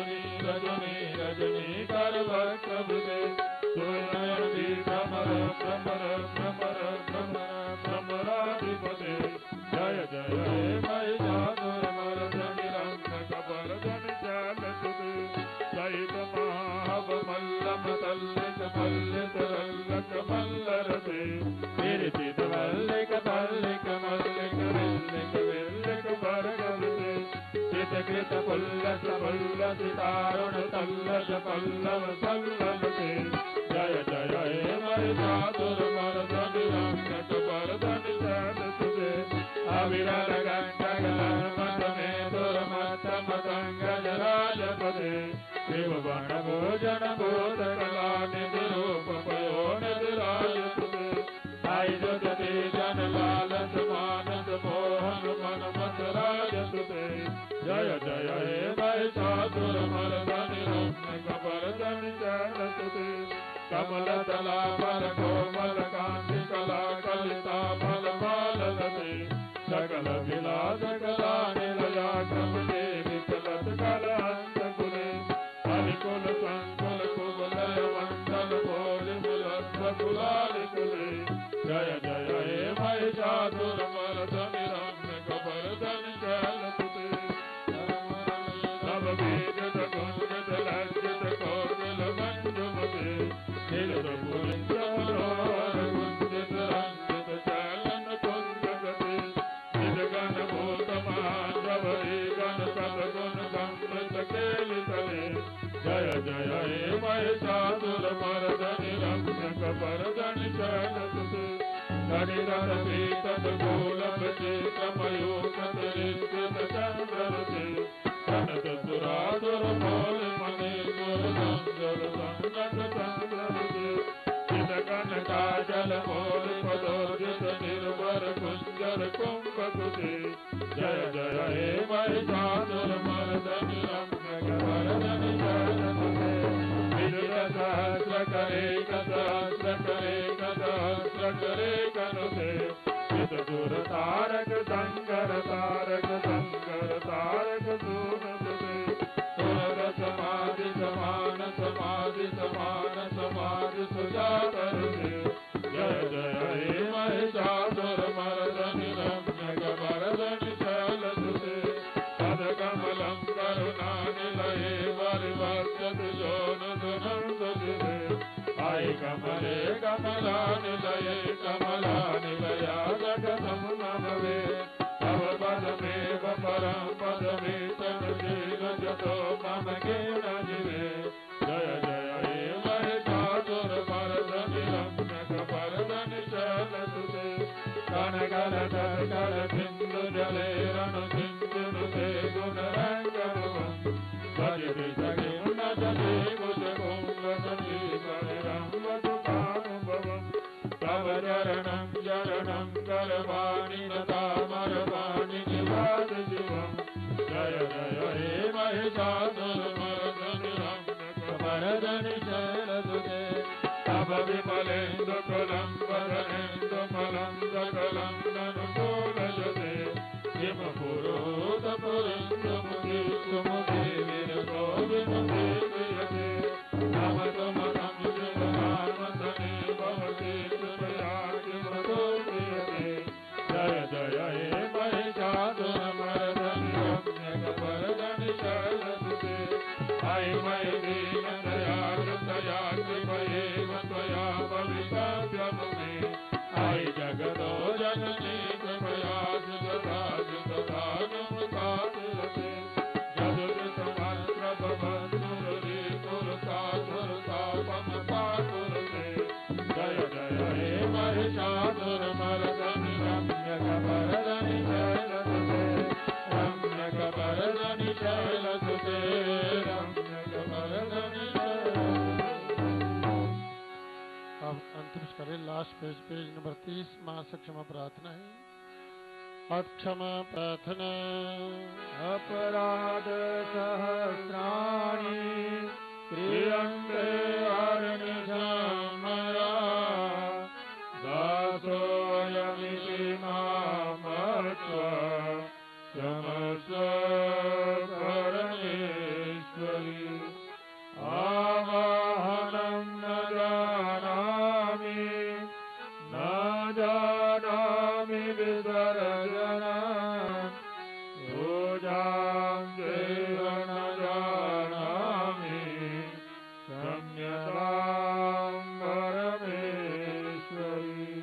विरचित वल्लिक पल्लिक मल्लिक विल्लिक विल्लिक बरगदते चितकृत पुल्लस पुल्लसितारुण तल्लस पल्लव सल्लते जय जय हे महिषासुर मर्दनि रक्षक वरदनि शरणसुते अविरल गण्डक मे दुर्मत मतंगजराजपते शिववण भोजन भूत कला निधि रूप पयोनिधिराजसुते आई जगते जन लालस मानस मोहन मन मत राजसुते जय जय हे महिषासुर मर्दनि रक्षक वरदनि शरणसुते कमल दला पर कोमल कांति कला कलिता फल माललते सकल विलास कला निलया क्रम देवी चलत कलांत कुले हरिकुल संकुल कुवलय मंडल भोज मुलस्व कुलाल कुले जय जय हे महिषासुर मर्दनि रक्षक वरदनि शरणसुते नव बीजत कुंजित लज्जित कौशल मंजुमते निलत पुलिंद मनोहर कुंजित रंजित चलन कुंजगते निजगण भूत महाजवरी गण सदगुण संवृत केलितले जय जय हे महिषासुर मर्दनि रक्षक वरदनि शरणसुते कनिरर पीतद गोलभ चित्रमयूखत रिष्कृत चन्द्ररते कनक सुरासुर मौल मणिसुर संजर संगत चन्द्ररते चितकन काजल मौल पदोर्जित निर्भर कुंजर कुंभकुते जय जय हे महिषासुर मर्दनि रक्षक वरदनि शरणसुते विजय सहस्र करे सहस्र करे सहस्र करे कनुते चित दुर तारक संकर तारक संकर तारक सूनसुते सुरग समाधि समान समाधि समान समाधि सुजातरुते जय जय हे महिषासुर मर्दनि रक्षक वरदनि शरणसुते पदकमलं करुणानिलये परिवर्तत जोन सुनन्दुते आई कमले कमलानिलये कमलानिलया जगतं नमवे तव पदमेव परं पदमेतनुशील जतो मम केन जिवे जय जय हे महिषासुर मर्दनि रक्षक वरदनि शरणसुते कनकल कल सिंधु जले रणु सिंधुनुते गुणरङ्गभुवं भजति सखिं नचते कुजकुंभसती परिरम्भतु कामुभवम् तव चरणं चरणं करवाणि नतामरवाणि निवास शिवम् जय जय हे महिषासुर मर्दनि रक्षक वरदनि शरणसुते तव विमलेन्दु कुलं वदनेन्दु फलं सकलं ननुकूलयते किम पुरोत पुरेन्दु मुखे सुमुखे विरतो विमुखे क्रियते नम तुम संशिवनामसने भवते कृपया किमतो क्रियते जय जय हे महिषासुर मर्दनि रक्षक वरदनि शरणसुते आई मयि दीन दयालु दया कृपयेव त्वया भवितव्यं मे आई जगतो जननी कृपया जुगता जुगता नमस्कारते जगदृतमन्त्र भवन्नुरी कुरुता कुरुता पमता कुरुते जय जय हे महिषासुर मर्दनि रक्षक वरदनि शरणसुते रक्षक वरदनि शरणसुते रक्षक वरदनि अब अंतिम करें लास्ट पेज पेज नंबर तीस माँ से क्षमा प्रार्थना है अक्षमा प्रार्थना अपराध सहस्राणि क्रियन्ते हरनिशमया दासोऽयमिति मामत्वा क्षमस्व परमेश्वरि आवाहनं न जानामि न जानामि विसर्जनम् योजां चैव न जानामि क्षम्यतां परमेश्वरि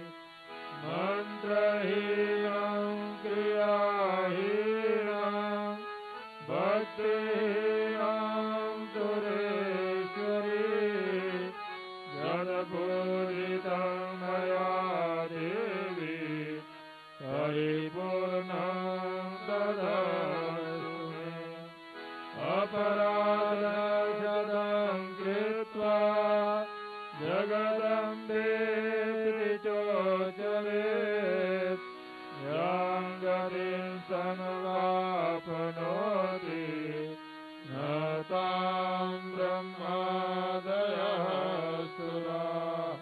भवेत् यां गतिं समवाप्नोति न तां ब्रह्मादयः सुराः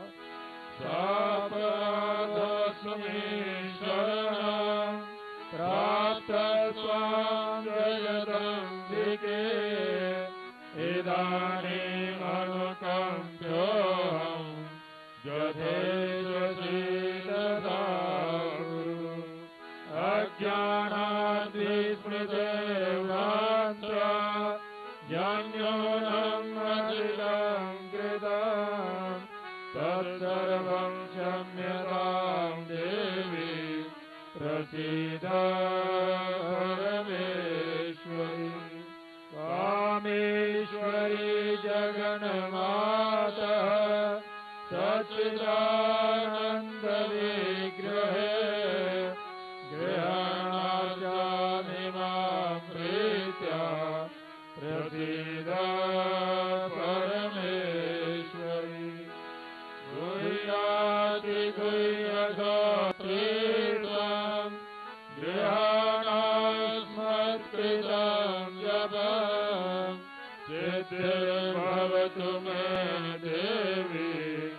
सापराधस्मै शरणं प्राप्तस्वां जगदम्बिके इदानीमनुकम्प्योऽहं यथेष्वशीतदारु अज्ञानाद्विस्मृतेर्भ्रान्त्या ज्ञान्योऽहं मतिलं कृतं तत्सर्वं क्षम्यतां देवी प्रसीद परमेश्वरी कामेश्वरी जगन्मातः सच्चिदानन्दविग्रहे गृहाणार्चामि मां प्रीत्या प्रसीद परमेश्वरी गुह्यातिगुह्यगोत्रीत्वं गृहाणास्मत्कृतं जपं सिद्धिर्भवतु मे देवी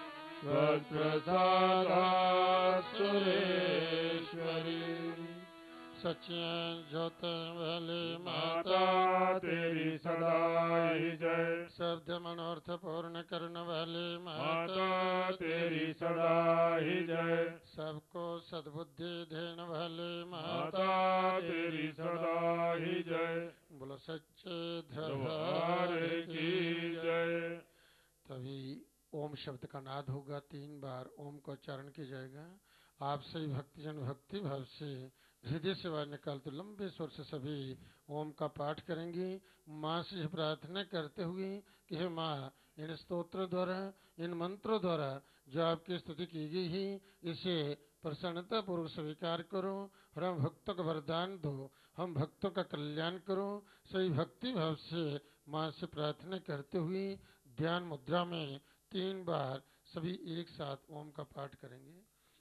त्वत्प्रसादात् सुरेश्वरी। सच्चिदानंद ज्योति वाली माता तेरी सदा ही जय। शब्द मनोर्थ पूर्ण करने वाली माता तेरी सदा ही जय। सबको सद्बुद्धि देने वाली माता तेरी सदा ही जय। बोलो सच्चे दरबार की जय। तभी ओम शब्द का नाद होगा, तीन बार ओम को उच्चारण किया जाएगा। आप सभी भक्तजन भक्ति भाव से हृदय से बाहर निकाल तो लंबे स्वर से सभी ओम का पाठ करेंगे। माँ से प्रार्थना करते हुए कि हे माँ, इन स्तोत्रों द्वारा, इन मंत्रों द्वारा जो आपकी स्तुति की गई है, इसे प्रसन्नता पूर्वक स्वीकार करो और हम भक्तों का वरदान दो, हम भक्तों का कल्याण करो। सही भक्ति भाव से माँ से प्रार्थना करते हुए ध्यान मुद्रा में तीन बार सभी एक साथ ओम का पाठ करेंगे।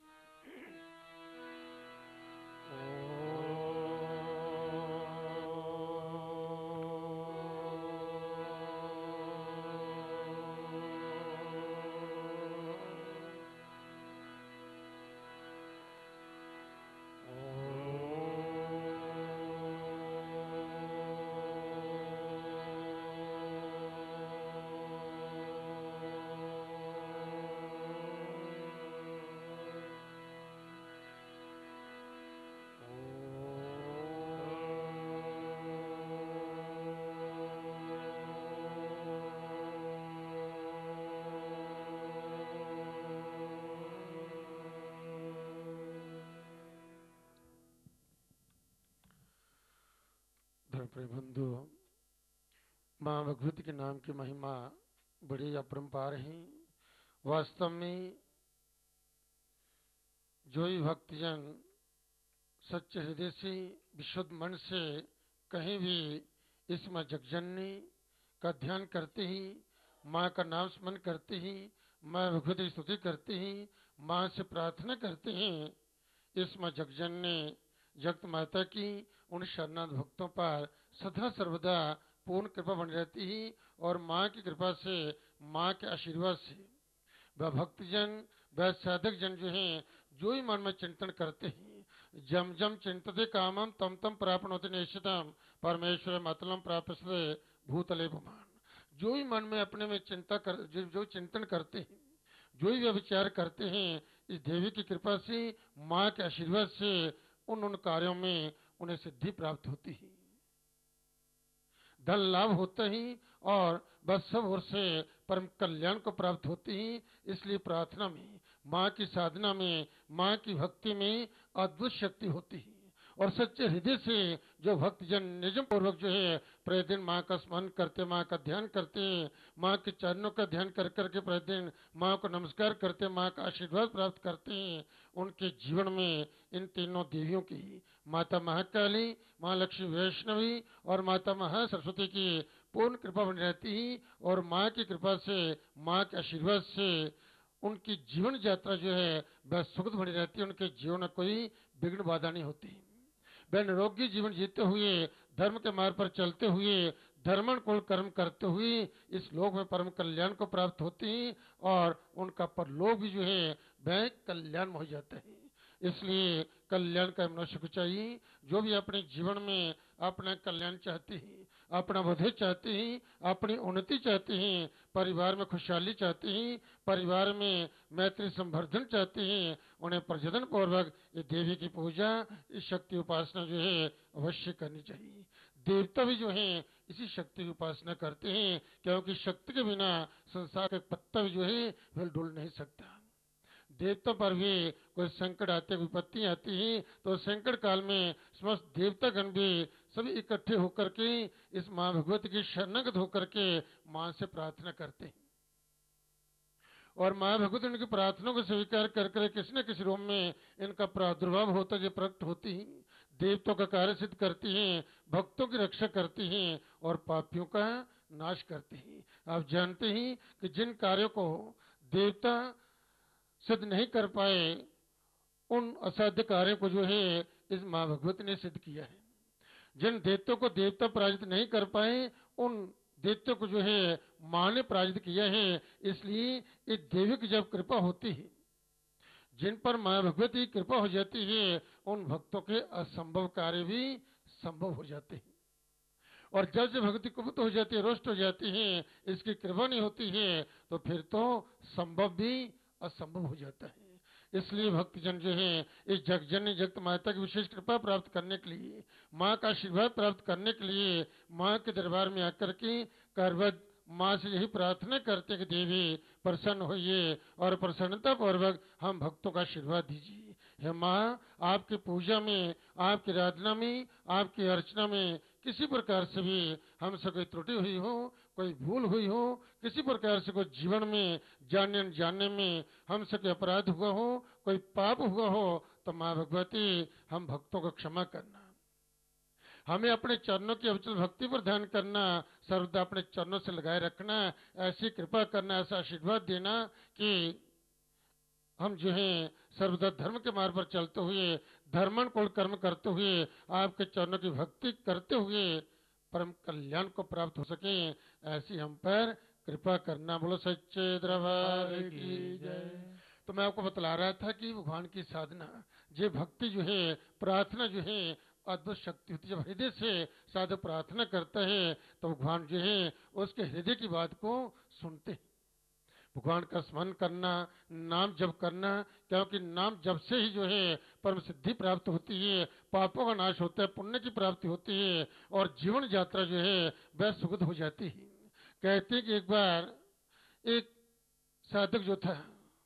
बंधु, माँ भगवती के नाम की महिमा बड़ी अपरंपार है। वास्तव में जो ही भक्तजन सच्चे हृदय से विशुद्ध मन से कहीं भी इस माँ जगजननी का ध्यान करते ही, माँ का नाम स्मरण करते ही, माँ भगवती की स्तुति करते ही, माँ से प्रार्थना करते हैं, इस माँ जगजननी जगत माता की उन शरणागत भक्तों पर सदा सर्वदा पूर्ण कृपा बनी रहती है। और माँ की कृपा से, माँ के आशीर्वाद से वह भक्तजन, वह साधक जन जो हैं, जो ही मन में चिंतन करते हैं, जम जम चिंतते कामम तम तम प्राप्नोति निश्चितम परमेश्वर मतलम प्राप्यते भूतले भुमान। जो ही मन में अपने में चिंता कर, जो, जो चिंतन करते हैं, जो ही विचार करते हैं, इस देवी की कृपा से, माँ के आशीर्वाद से उन उन कार्यों में उन्हें सिद्धि प्राप्त होती है, धन लाभ होता ही और बस सब ओर से परम कल्याण को प्राप्त होती ही। इसलिए प्रार्थना में, माँ की साधना में, माँ की भक्ति में अद्भुत शक्ति होती है। और सच्चे हृदय से जो भक्तजन निजम पूर्वक जो है प्रतिदिन माँ का स्मरण करते, माँ का ध्यान करते, माँ के चरणों का ध्यान कर करके प्रतिदिन माँ को नमस्कार करते, माँ का आशीर्वाद प्राप्त करते हैं, उनके जीवन में इन तीनों देवियों की, माता महाकाली, माँ लक्ष्मी वैष्णवी और माता महासरस्वती की पूर्ण कृपा बनी रहती है। और माँ की कृपा से, माँ के आशीर्वाद से उनकी जीवन यात्रा जो है वह सुखद बनी रहती है, उनके जीवन में कोई विघ्न बाधा नहीं होती। वह निरोगी जीवन जीते हुए, धर्म के मार्ग पर चलते हुए, धर्मन कुल कर्म करते हुए इस लोक में परम कल्याण को प्राप्त होती हैं और उनका परलोक भी जो है वह कल्याण हो जाता है। इसलिए कल्याण का मनुष्य को चाहिए, जो भी अपने जीवन में अपना कल्याण चाहते हैं, अपना बढ़े चाहते हैं, अपनी उन्नति चाहते हैं, परिवार में खुशहाली चाहते हैं, परिवार में मैत्री संवर्धन चाहते हैं, उन्हें प्रजनन पूर्वक ये देवी की पूजा, इस शक्ति उपासना जो है अवश्य करनी चाहिए। देवता भी जो है इसी शक्ति की उपासना करते हैं, क्योंकि शक्ति के बिना संसार का पत्ता भी जो है वह डुल नहीं सकता। देवता पर भी कोई संकट आते, विपत्ति आती है तो संकट काल में समस्त देवतागण भी सभी इकट्ठे होकर के इस मां भगवती की शरणागत होकर के मां से प्रार्थना करते हैं और मां भगवती उनकी प्रार्थना को स्वीकार करके किसी न किसी रूप में इनका प्रादुर्भाव होता है, प्रकट होती है, देवताओं का कार्य सिद्ध करती हैं, भक्तों की रक्षा करती हैं और पापियों का नाश करती हैं। आप जानते हैं कि जिन कार्यों को देवता सिद्ध नहीं कर पाए, उन असाध्य कार्यों को जो है इस मां भगवती ने सिद्ध किया है। जिन देवताओं को देवता पराजित नहीं कर पाए, उन देवताओं को जो है मां ने पराजित किया है। इसलिए इस देवी की जब कृपा होती है, जिन पर मां भगवती की कृपा हो जाती है, उन भक्तों के असंभव कार्य भी संभव हो जाते हैं। और जब जब भगवती कुपित हो जाती है, रुष्ट हो जाती है, इसकी कृपा नहीं होती है, तो फिर तो संभव भी असंभव हो जाता है। इसलिए भक्तजन जो है इस जगजननी जगत माता की विशेष कृपा प्राप्त करने के लिए, माँ का आशीर्वाद प्राप्त करने के लिए माँ के दरबार में आकर के करवत माँ से यही प्रार्थना करते कि देवी प्रसन्न होइए और प्रसन्नता पूर्वक हम भक्तों का आशीर्वाद दीजिए। हे माँ, आपकी पूजा में, आपकी आराधना में, आपकी अर्चना में किसी प्रकार से भी हमसे कोई त्रुटि हुई हो, कोई भूल हुई हो, किसी प्रकार से कोई जीवन में जानने जानने में हमसे कोई अपराध हुआ हो, कोई पाप हुआ हो, तो माँ भगवती हम भक्तों को क्षमा करना। हमें अपने चरणों की अविचल भक्ति पर ध्यान करना, सर्वदा अपने चरणों से लगाए रखना, ऐसी कृपा करना, ऐसा आशीर्वाद देना कि हम जो है सर्वदा धर्म के मार्ग पर चलते हुए, धर्मन कुल कर्म करते हुए, आपके चरणों की भक्ति करते हुए परम कल्याण को प्राप्त हो सके, ऐसी हम पर कृपा करना। बोलो सच्चे दरबार की जय। तो मैं आपको बतला रहा था कि भगवान की साधना, ये भक्ति जो है, प्रार्थना जो है अद्भुत शक्ति होती है। जब हृदय से साधु प्रार्थना करता है तो भगवान जो है उसके हृदय की बात को सुनते हैं। भगवान का स्मरण करना, नाम जप करना, क्योंकि नाम जप से ही जो है परम सिद्धि प्राप्त होती है, पापों का नाश होता है, पुण्य की प्राप्ति होती है और जीवन यात्रा जो है वह सुखद हो जाती है। कहते हैं कि एक बार एक साधक जो था,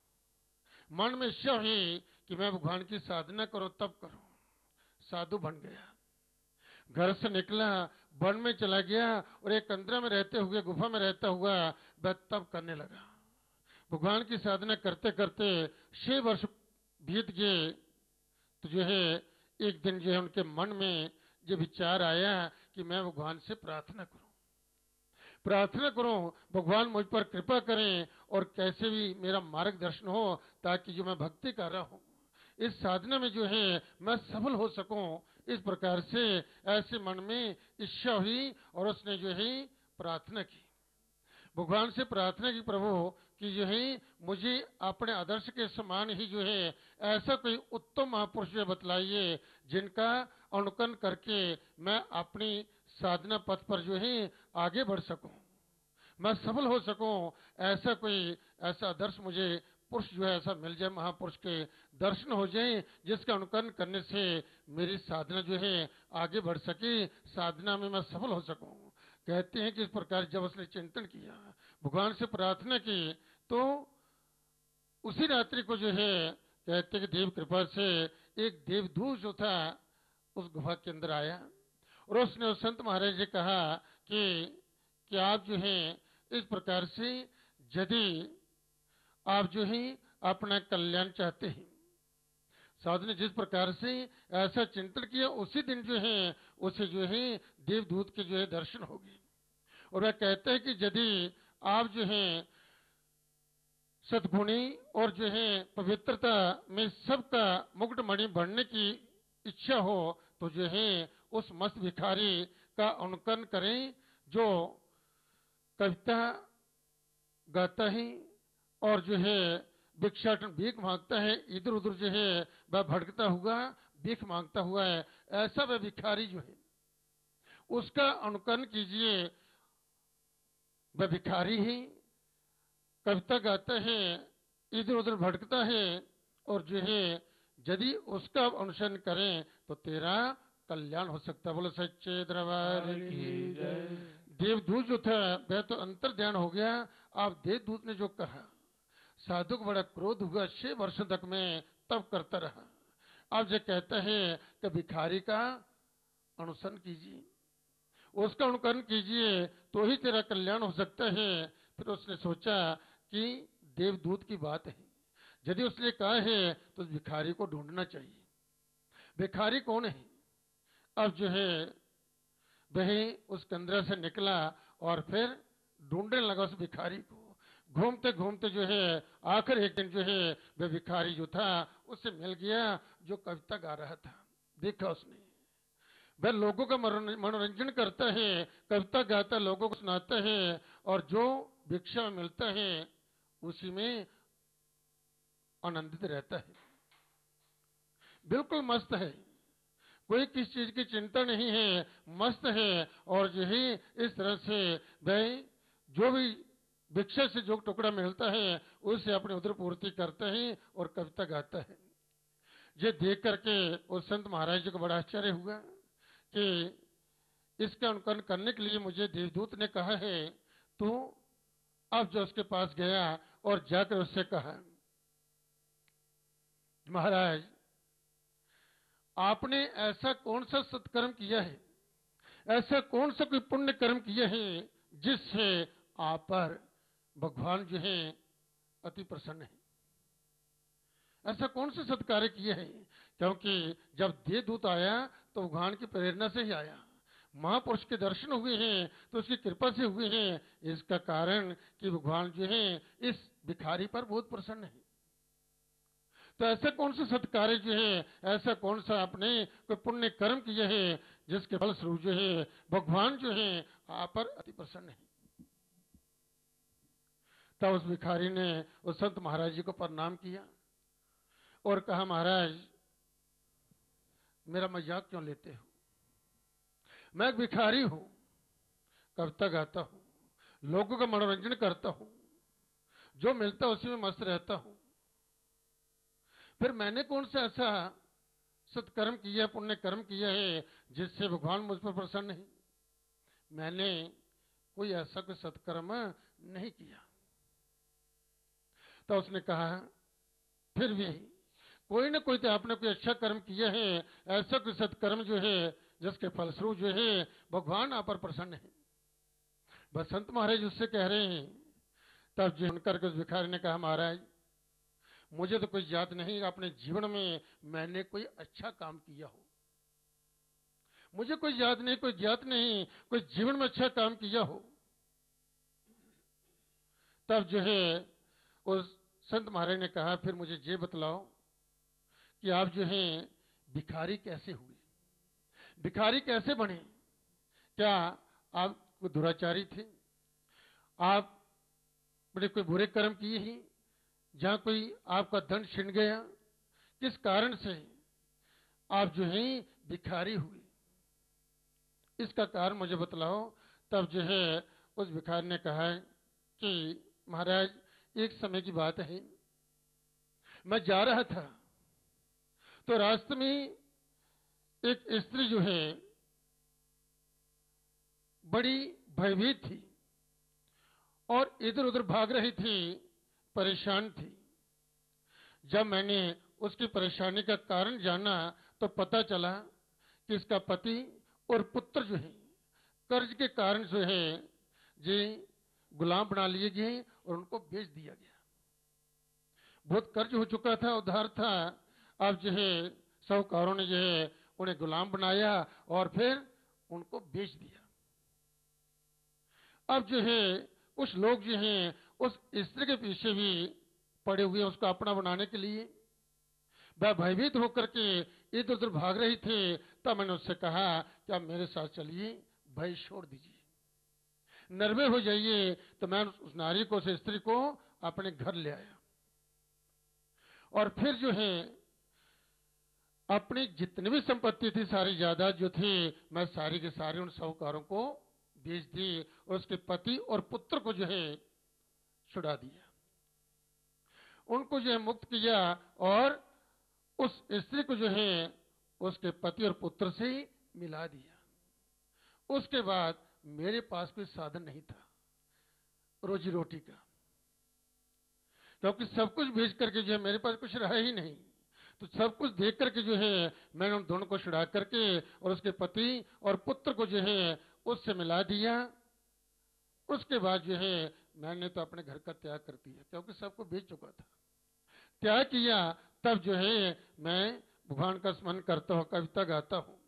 मन में इच्छा हुई कि मैं भगवान की साधना करो तब करो, साधु बन गया, घर से निकला, वन में चला गया और एक कंदरा में रहते हुए, गुफा में रहता हुआ वह तप करने लगा। भगवान की साधना करते करते छह वर्ष बीत गए तो जो है एक दिन जो है उनके मन में जो विचार आया कि मैं भगवान से प्रार्थना करूं, प्रार्थना करूं भगवान मुझ पर कृपा करें और कैसे भी मेरा मार्गदर्शन हो, ताकि जो मैं भक्ति कर रहा हूं इस साधना में जो है मैं सफल हो सकूं। इस प्रकार से ऐसे मन में इच्छा हुई और उसने जो है प्रार्थना की, भगवान से प्रार्थना की, प्रभु कि जो है मुझे अपने आदर्श के समान ही जो है ऐसा कोई उत्तम महापुरुष बतलाइए जिनका अनुकरण करके मैं अपनी साधना पथ पर जो है आगे बढ़ सकूं, मैं सफल हो सकूं। ऐसा कोई ऐसा आदर्श मुझे पुरुष जो है ऐसा मिल जाए, महापुरुष के दर्शन हो जाए जिसका अनुकरण करने से मेरी साधना जो है आगे बढ़ सके, साधना में मैं सफल हो सकूं। कहते हैं कि इस प्रकार जब उसने चिंतन किया, भगवान से प्रार्थना की, तो उसी रात्रि को जो है कहते कि देव कृपा से एक देवदूत जो था उस गुफा के अंदर आया और उसने उस संत महाराज से कहा कि कि आप जो है इस प्रकार से यदि आप जो है अपना कल्याण चाहते हैं, साधु ने जिस प्रकार से ऐसा चिंतन किया उसी दिन जो है उसे जो है देवदूत के जो है दर्शन हो गए और वह कहते हैं कि यदि आप जो है सद्गुणी और जो है पवित्रता में सबका मुकुटमणि बनने की इच्छा हो तो जो है उस मस्त भिखारी का अनुकरण करें जो कविता गाता है और जो है भिक्षाटन भीख मांगता है, इधर उधर जो है वह भटकता हुआ भीख मांगता हुआ है, ऐसा वह भिखारी जो है उसका अनुकरण कीजिए। वह भिखारी ही कविता गाता है, इधर उधर भटकता है और जो है यदि उसका अनुसरण करें तो तेरा कल्याण हो सकता है। बोलो सच्चे दरबार की जय। देवदूत जो था वह तो अंतर ध्यान हो गया। अब देवदूत ने जो कहा, साधु को बड़ा क्रोध हुआ, छह वर्षों तक में तब करता रहा। अब जो कहता है कि भिखारी का अनुसरण कीजिए, उसका अनुकरण कीजिए तो ही तेरा कल्याण हो सकता है। फिर उसने सोचा कि देवदूत की बात है, यदि उसने कहा है तो भिखारी को ढूंढना चाहिए। भिखारी कौन है? अब जो है वह उस कंदरा से निकला और फिर ढूंढने लगा उस भिखारी को। घूमते घूमते जो है आखिर एक दिन जो है वह भिखारी जो था उससे मिल गया जो कविता गा रहा था। देखा उसने, वह लोगों का मनोरंजन करता है, कविता गाता, लोगों को सुनाता है और जो भिक्षा मिलता है उसी में आनंदित रहता है, बिल्कुल मस्त है, कोई किसी चीज की चिंता नहीं है, मस्त है। और जो है इस तरह से वह जो भी भिक्षा से जो टुकड़ा मिलता है उससे अपनी उदर पूर्ति करता है और कविता गाता है। ये देख करके उस संत महाराज जी को बड़ा आश्चर्य हुआ कि इसका अनुकरण करने के लिए मुझे देवदूत ने कहा है। तो अब जो उसके पास गया और जाकर उससे कहा, महाराज आपने ऐसा कौन सा सत्कर्म किया है, ऐसा कौन सा कोई पुण्य कर्म किया है जिससे आप पर भगवान जो है अति प्रसन्न है? ऐसा कौन सा सत्कार्य किया है? क्योंकि जब देवदूत आया तो भगवान की प्रेरणा से ही आया, महापुरुष के दर्शन हुए हैं तो उसकी कृपा से हुए हैं। इसका कारण कि भगवान जो है इस भिखारी पर बहुत प्रसन्न है। तो ऐसा कौन सा सत्कार्य जो है, ऐसा कौन सा आपने कोई पुण्य कर्म किया है जिसके फलस्वरूप जो है भगवान जो है आप पर अति प्रसन्न है? तब उस भिखारी ने उस संत महाराज जी को प्रणाम किया और कहा, महाराज मेरा मजाक क्यों लेते हो? मैं एक भिखारी हूं, कविता गाता हूं, लोगों का मनोरंजन करता हूं, जो मिलता है उसी में मस्त रहता हूं। फिर मैंने कौन सा ऐसा सत्कर्म किया, पुण्य कर्म किया है जिससे भगवान मुझ पर प्रसन्न है? मैंने कोई ऐसा कोई सत्कर्म नहीं किया। तो उसने कहा, फिर भी कोई ना कोई तो आपने कोई अच्छा कर्म किया है, ऐसा कोई सत्कर्म जो है जिसके फलस्वरूप जो है भगवान आप पर प्रसन्न है। बस संत महाराज उससे कह रहे हैं। तब जो सुनकर के उस भिखारी ने कहा, महाराज मुझे तो कोई याद नहीं अपने जीवन में मैंने कोई अच्छा काम किया हो, मुझे कोई याद नहीं, कोई ज्ञात नहीं कोई जीवन में अच्छा काम किया हो। तब जो है उस संत महाराज ने कहा, फिर मुझे ये बतलाओ कि आप जो हैं भिखारी कैसे हुए, भिखारी कैसे बने? क्या आप कोई दुराचारी थे? आप बड़े कोई बुरे कर्म किए हैं जहां कोई आपका दंड छिन गया? किस कारण से आप जो हैं भिखारी हुए, इसका कारण मुझे बतलाओ। तब जो है उस भिखारी ने कहा कि महाराज एक समय की बात है, मैं जा रहा था तो रास्ते में एक स्त्री जो है बड़ी भयभीत थी और इधर उधर भाग रही थी, परेशान थी। जब मैंने उसकी परेशानी का कारण जाना तो पता चला कि इसका पति और पुत्र जो है कर्ज के कारण जो है जी गुलाम बना लिए गए और उनको बेच दिया गया। बहुत कर्ज हो चुका था, उधार था। अब जो है साहूकारों ने जो है उन्हें गुलाम बनाया और फिर उनको बेच दिया। अब जो है कुछ लोग जो हैं उस स्त्री के पीछे भी पड़े हुए उसको अपना बनाने के लिए। वह भयभीत होकर के इधर उधर भाग रही थी। तब मैंने उससे कहा कि आप मेरे साथ चलिए, भय छोड़ दीजिए, निर्भय हो जाइए। तो मैं उस नारी को, उस स्त्री को अपने घर ले आया और फिर जो है अपनी जितनी भी संपत्ति थी, सारी जायदाद जो थी, मैं सारी के सारी उन साहूकारों को बेच दी और उसके पति और पुत्र को जो है छुड़ा दिया, उनको जो है मुक्त किया और उस स्त्री को जो है उसके पति और पुत्र से मिला दिया। उसके बाद मेरे पास कोई साधन नहीं था रोजी रोटी का, क्योंकि सब कुछ भेज करके जो है मेरे पास कुछ रहा ही नहीं। तो सब कुछ देख करके जो है मैंने उन दोनों को छुड़ा करके और उसके पति और पुत्र को जो है उससे मिला दिया। उसके बाद जो है मैंने तो अपने घर का त्याग कर दिया, क्योंकि सबको बेच चुका था, त्याग किया। तब जो है मैं भगवान का स्मरण करता हूँ, कविता गाता हूँ,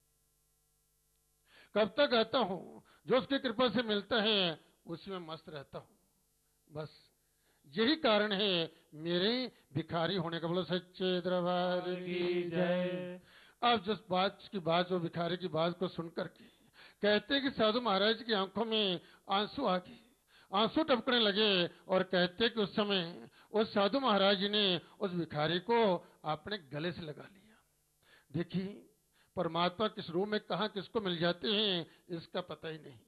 कविता गाता हूँ, जो उसकी कृपा से मिलता है उसी में मस्त रहता हूँ। बस यही कारण है मेरे भिखारी होने का। बोलो सच्चे दरबार की जय। अब जिस बात की बात, जो भिखारी की बात को सुन करके कहते कि साधु महाराज की आंखों में आंसू आ गए, आंसू टपकने लगे और कहते कि उस समय उस साधु महाराज जी ने उस भिखारी को अपने गले से लगा लिया। देखिए परमात्मा किस रूप में कहां किसको मिल जाते हैं इसका पता ही नहीं।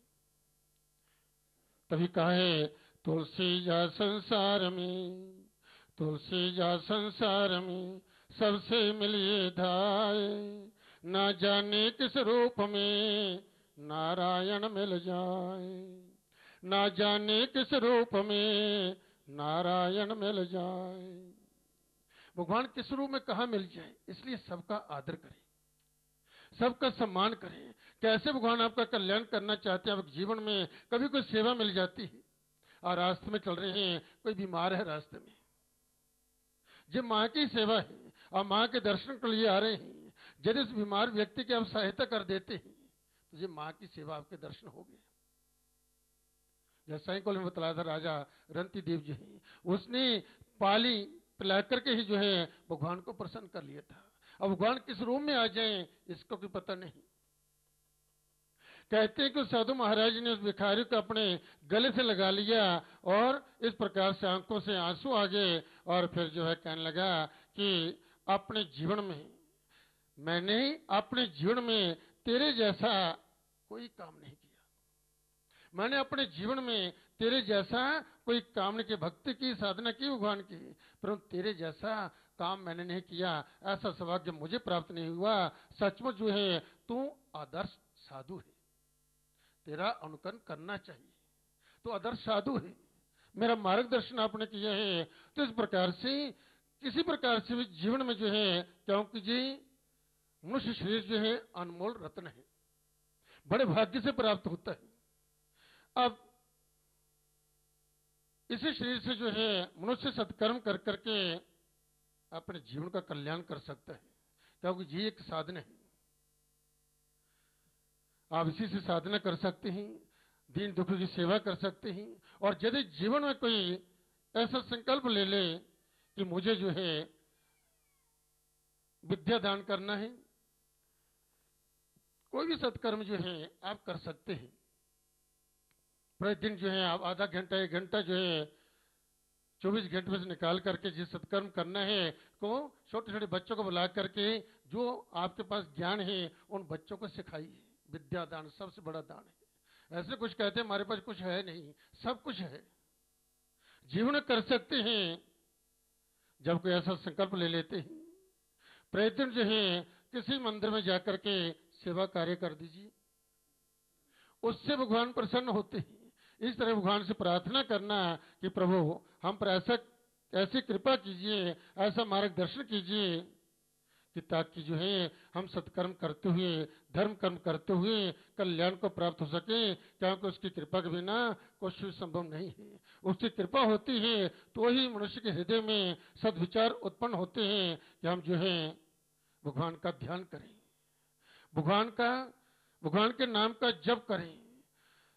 तभी कहा है तुलसी जा संसार में, तुलसी जा संसार में सबसे मिलिए धाए, ना जाने किस रूप में नारायण मिल जाए, ना जाने किस रूप में नारायण मिल जाए। भगवान किस रूप में कहा मिल जाए, इसलिए सबका आदर करें, सबका सम्मान करें। कैसे भगवान आपका कल्याण करना चाहते हैं। आप जीवन में कभी कोई सेवा मिल जाती है और रास्ते में चल रहे हैं, कोई बीमार है रास्ते में, जब माँ की सेवा है और माँ के दर्शन के लिए आ रहे हैं, यदि उस बीमार व्यक्ति की आप सहायता कर देते हैं तो ये माँ की सेवा, आपके दर्शन हो गए। जैसा ही को बतलाया था राजा रंती देव जी हैं, उसने पाली पिला करके ही जो है भगवान को प्रसन्न कर लिया था। अब भगवान किस रूप में आ जाएं इसको कोई पता नहीं। कहते हैं कि साधु महाराज ने उस भिखारी को अपने गले से लगा लिया और इस प्रकार से आंखों से आंसू आ गए और फिर जो है कहने लगा कि अपने जीवन में मैंने अपने जीवन में तेरे जैसा कोई काम नहीं किया, मैंने अपने जीवन में तेरे जैसा कोई काम नहीं किया, भक्ति की साधना की भगवान की, परंतु तेरे जैसा काम मैंने नहीं किया, ऐसा सौभाग्य मुझे प्राप्त नहीं हुआ। सचमुच जो है तू आदर्श साधु है, तेरा अनुकरण करना चाहिए, तो आदर्श साधु है, मेरा मार्गदर्शन आपने किया है। तो इस प्रकार से किसी प्रकार से भी जीवन में जो है, क्योंकि जी मनुष्य शरीर जो है अनमोल रत्न है, बड़े भाग्य से प्राप्त होता है। अब इसी शरीर से जो है मनुष्य सत्कर्म कर करके अपने जीवन का कल्याण कर सकता है, क्योंकि जी एक साधन है, आप इसी से साधना कर सकते हैं, दीन दुखी की सेवा कर सकते हैं। और यदि जीवन में कोई ऐसा संकल्प ले ले कि मुझे जो है विद्या दान करना है, कोई भी सत्कर्म जो है आप कर सकते हैं। प्रतिदिन जो है आप आधा घंटा एक घंटा जो है चौबीस घंटे में से निकाल करके जिस सत्कर्म करना है को छोटे छोटे बच्चों को बुला करके जो आपके पास ज्ञान है उन बच्चों को सिखाइए। विद्या दान सबसे बड़ा दान है। ऐसे कुछ कहते हैं हमारे पास कुछ है नहीं, सब कुछ है, जीवन कर सकते हैं। जब कोई ऐसा संकल्प ले लेते हैं, प्रतिदिन जो है किसी मंदिर में जाकर के सेवा कार्य कर दीजिए, उससे भगवान प्रसन्न होते हैं। इस तरह भगवान से प्रार्थना करना कि प्रभु हम पर ऐसा ऐसी कृपा कीजिए, ऐसा मार्गदर्शन कीजिए कि ताकि जो है हम सत्कर्म करते हुए, धर्म कर्म करते हुए कल्याण को प्राप्त हो सके, क्योंकि उसकी कृपा के बिना कुछ भी संभव नहीं है। उसकी कृपा होती है तो ही मनुष्य के हृदय में सद्विचार उत्पन्न होते हैं कि हम जो है भगवान का ध्यान करें, भगवान का भगवान के नाम का जप करें,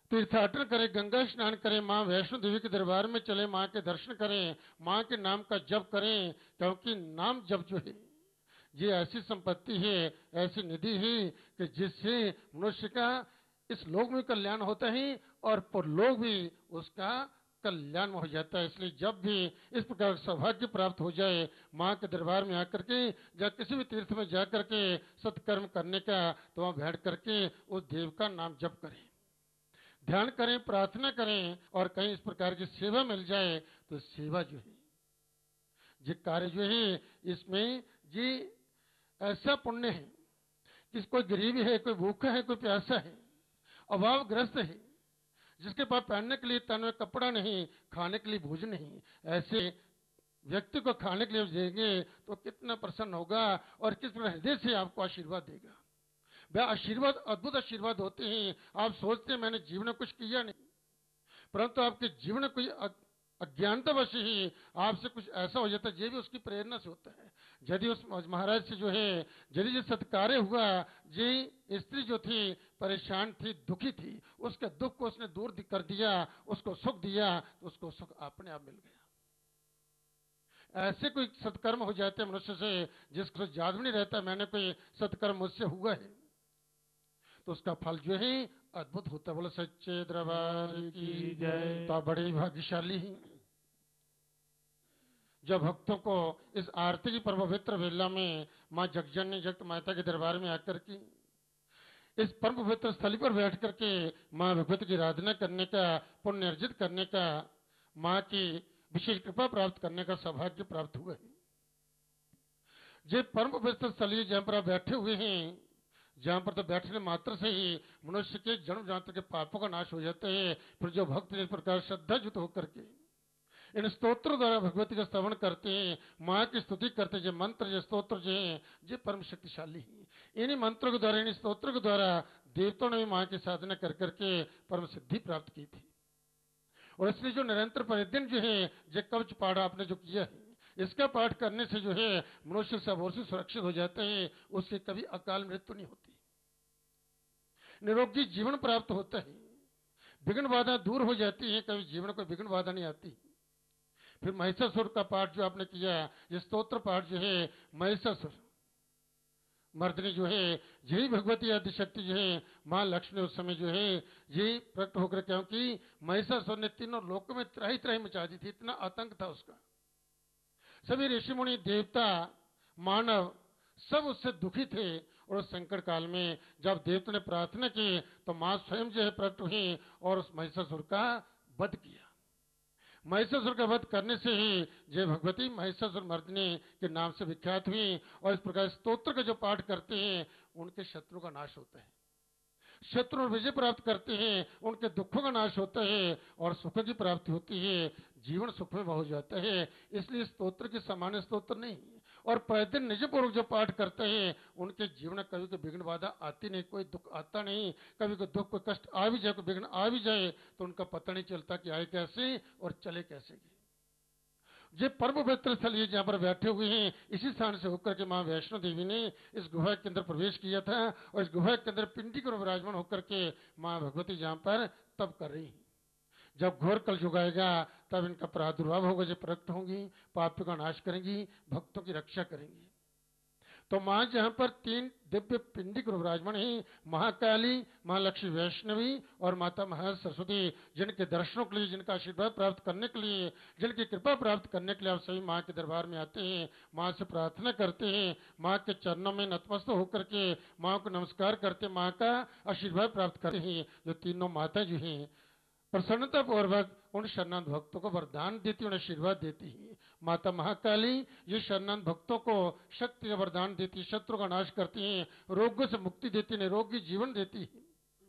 तीर्थाटन करें, गंगा स्नान करें, माँ वैष्णो देवी के दरबार में चले, माँ के दर्शन करें, माँ के नाम का जप करें, क्योंकि नाम जप जो है ये ऐसी संपत्ति है, ऐसी निधि है कि जिससे मनुष्य का इस लोक में कल्याण होता है और परलोक भी उसका कल्याण हो जाता है। इसलिए जब भी इस प्रकार का सौभाग्य प्राप्त हो जाए माँ के दरबार में आकर के या किसी भी तीर्थ में जा करके सत्कर्म करने का, तो वहां बैठ करके उस देव का नाम जप करें, ध्यान करें, प्रार्थना करें, और कहीं इस प्रकार की सेवा मिल जाए तो सेवा जो है, ये कार्य जो है, इसमें ये ऐसा पुण्य है कि कोई गरीब है, कोई भूखा है, कोई प्यासा है, अभावग्रस्त है, जिसके पास पहनने के लिए तन में कपड़ा नहीं, खाने के लिए भोजन नहीं, ऐसे व्यक्ति को खाने के लिए देंगे तो कितना प्रसन्न होगा और किस प्रकार हृदय से आपको आशीर्वाद देगा। वह आशीर्वाद अद्भुत आशीर्वाद होते हैं। आप सोचते हैं मैंने जीवन में कुछ किया नहीं, परंतु आपके जीवन में कोई अज्ञानतावश ही आपसे कुछ ऐसा हो जाता है, ये भी उसकी प्रेरणा से होता है। यदि उस महाराज से जो है यदि ये सत्कार्य हुआ, ये स्त्री जो थी परेशान थी, दुखी थी, उसके दुख को उसने दूर कर दिया, उसको सुख दिया, तो उसको सुख अपने आप मिल गया। ऐसे कोई सत्कर्म हो जाते हैं मनुष्य से जिसको याद भी नहीं रहता मैंने कोई सत्कर्म मुझसे हुआ है, तो उसका फल जो है अद्भुत होता है। बोलो सच्चे दरबार की जय। तो बड़ी भाग्यशाली ही जब भक्तों को इस आरती की पवित्र वेला में माँ जगजननी जगत माता के दरबार में आकर की इस परम पवित्र स्थली पर बैठ करके माँ भगवती की आराधना करने का, पुण्य अर्जित करने का, माँ की विशेष कृपा प्राप्त करने का सौभाग्य प्राप्त हुआ है। जो परम पवित्र स्थली जहाँ पर आप बैठे हुए हैं, जहाँ पर तो बैठने मात्र से ही मनुष्य के जन्म जन्म के पापों का नाश हो जाता है। फिर जो भक्त इस प्रकार श्रद्धा युक्त होकर के इन स्तोत्रों द्वारा भगवती का श्रवण करते हैं, माँ की स्तुति करते हैं, जो मंत्र जो स्तोत्र जो है ये परम शक्तिशाली है। इन्हीं मंत्रों के द्वारा, इन स्तोत्रों के द्वारा देवताओं ने भी माँ की साधना कर करके परम सिद्धि प्राप्त की थी। और इसलिए जो निरंतर प्रतिदिन जो है जो कवच पाठ आपने जो किया है, इसका पाठ करने से जो है मनुष्य सब ओर से सुरक्षित हो जाते हैं, उससे कभी अकाल मृत्यु नहीं होती, निरोगी जीवन प्राप्त होता है, विघ्न बाधा दूर हो जाती है, कभी जीवन को विघ्न बाधा नहीं आती। फिर महिषासुर का पाठ जो आपने किया, ये स्तोत्र पाठ जो है महिषासुर मर्दनी जो है यही भगवती आदिशक्ति जो है माँ लक्ष्मी उस समय जो है यही प्रकट होकर, क्योंकि महिषासुर ने तीनों लोकों में त्राही त्राही मचा दी थी, इतना आतंक था उसका। सभी ऋषि मुनि देवता मानव सब उससे दुखी थे। और उस संकट काल में जब देवता ने प्रार्थना की तो माँ स्वयं जो है प्रकट हुई और उस महिषासुर का वध किया। महिषासुर का वध करने से ही जय भगवती महिषासुर मर्दिनी के नाम से विख्यात हुई। और इस प्रकार स्तोत्र का जो पाठ करते हैं उनके शत्रु का नाश होता है, शत्रु और विजय प्राप्त करते हैं, उनके दुखों का नाश होता है और सुख की प्राप्ति होती है, जीवन सुख में हो जाता है। इसलिए स्तोत्र के सामान्य स्तोत्र नहीं, और प्रतिदिन निज पूर्वक जो पाठ करते हैं उनके जीवन में कभी कोई विघ्न बाधा आती नहीं, कोई दुख आता नहीं। कभी कोई दुख कोई कष्ट आ भी जाए, कोई विघ्न आ भी जाए तो उनका पता नहीं चलता कि आए कैसे और चले कैसे। ये परम पवित्र स्थल ये जहाँ पर बैठे हुए हैं, इसी स्थान से होकर के माँ वैष्णो देवी ने इस गुफा के अंदर प्रवेश किया था और इस गुफा के अंदर पिंडी को विराजमान होकर के माँ भगवती जहाँ पर तब कर रही है। जब घोर कल युग आएगा तब इनका प्रादुर्भाव होगा, जब प्रकट होंगी, पापों का नाश करेंगी, भक्तों की रक्षा करेंगी। तो माँ जहाँ पर तीन दिव्य पिंडिक विराजमान है, महाकाली, माँ लक्ष्मी वैष्णवी और माता महा सरस्वती, जिनके दर्शनों के लिए, जिनका आशीर्वाद प्राप्त करने के लिए, जिनकी कृपा प्राप्त करने के लिए आप सभी माँ के दरबार में आते हैं, माँ से प्रार्थना करते हैं, माँ के चरणों में नतमस्तक होकर के माँ को नमस्कार करते, माँ का आशीर्वाद प्राप्त करते हैं। जो तीनों माता जो है प्रसन्नता पूर्वक उन शरणागत भक्तों को वरदान देती, उन्हें आशीर्वाद देती है। माता महाकाली ये शरणागत भक्तों को शक्ति का वरदान देती, शत्रु का नाश करती हैं, रोगों से मुक्ति देती, निरोगी जीवन देती है,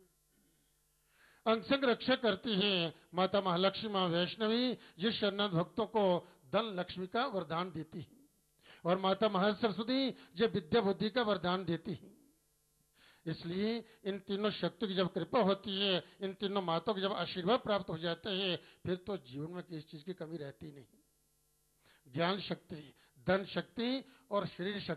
अंगसंग रक्षा करती है। माता महालक्ष्मी माँ वैष्णवी ये शरणागत भक्तों को धन लक्ष्मी का वरदान देती है। और माता महासरस्वती ये विद्या बुद्धि का वरदान देती है। इसलिए इन तीनों शक्तियों की जब कृपा होती है, इन तीनों माताओं को जब आशीर्वाद प्राप्त हो जाते हैं, फिर तो जीवन में किसी चीज की कमी रहती नहीं। ज्ञान शक्ति, धन शक्ति और शरीर शक्ति,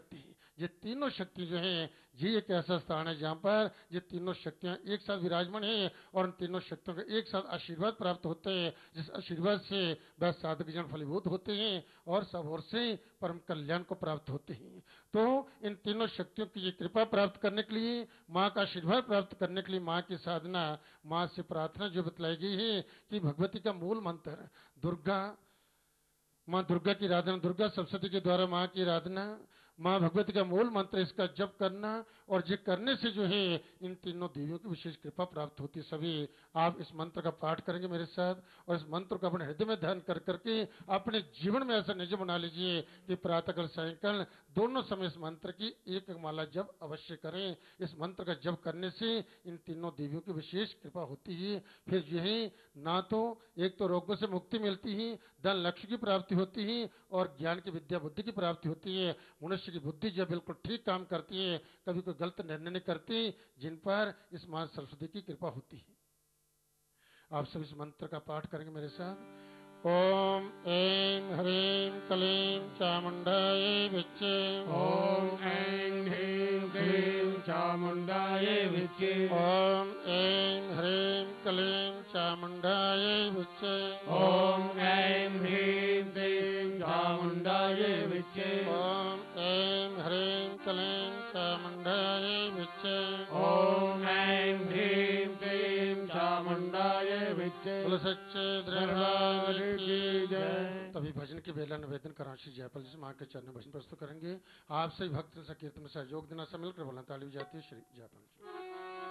ये तीनों शक्ति जो है ये एक ऐसा स्थान है जहाँ पर ये तीनों शक्तियाँ एक साथ विराजमान है और उन तीनों शक्तियों को एक साथ आशीर्वाद प्राप्त होते हैं, जिस आशीर्वाद से वह साधक जन फलीभूत होते हैं और सब ओर से परम कल्याण को प्राप्त होते हैं। तो इन तीनों शक्तियों की ये कृपा प्राप्त करने के लिए, माँ का आशीर्वाद प्राप्त करने के लिए माँ की साधना, माँ से प्रार्थना जो बतलाई गई है कि भगवती का मूल मंत्र दुर्गा, माँ दुर्गा की आराधना, दुर्गा सप्तशती के द्वारा माँ की आराधना, माँ भगवती का मूल मंत्र इसका जप करना और ये करने से जो है इन तीनों देवियों की विशेष कृपा प्राप्त होती है। सभी आप इस मंत्र का पाठ करेंगे मेरे साथ और इस मंत्र को अपने हृदय में ध्यान कर करके अपने जीवन में ऐसा नियम बना लीजिए कि प्रातःकाल सायंकाल दोनों समय इस मंत्र की एक माला जप अवश्य करें। इस मंत्र का जप करने से इन तीनों देवियों की विशेष कृपा होती है। फिर जो है ना तो एक तो रोगों से मुक्ति मिलती है, धन लक्ष्य की प्राप्ति होती है और ज्ञान की विद्या बुद्धि की प्राप्ति होती है। मनुष्य की बुद्धि जब बिल्कुल ठीक काम करती है, कभी कोई गलत निर्णय नहीं करती, जिन पर इस मां सरस्वती की कृपा होती है। आप सब इस मंत्र का पाठ करेंगे मेरे साथ। ओम ऐं ह्रीं क्लीं चामुंडायै विच्चे। ओम ऐं ह्रीं क्लीं चामुंडायै विच्चे। ओम ऐं ह्रीं क्लीं चामुंडायै विच्चे। ओम ऐं ह्रीं क्लीं चामुंडायै विच्चे। ओम ऐं ह्रीं क्लीं चामुंडायै विच्चे। ओम ऐं ह्रीं क्लीं चामुंडायै विच्चे। बोलो सच्चे दरबार की जय। तभी भजन की बेला निवेदन करा श्री जयपाल जी माँ के चरण भजन प्रस्तुत करेंगे। आप सभी भक्त से कीर्तन में सहयोग देना, सब मिलकर बोलना, ताली बजाती है श्री जयपाल जी।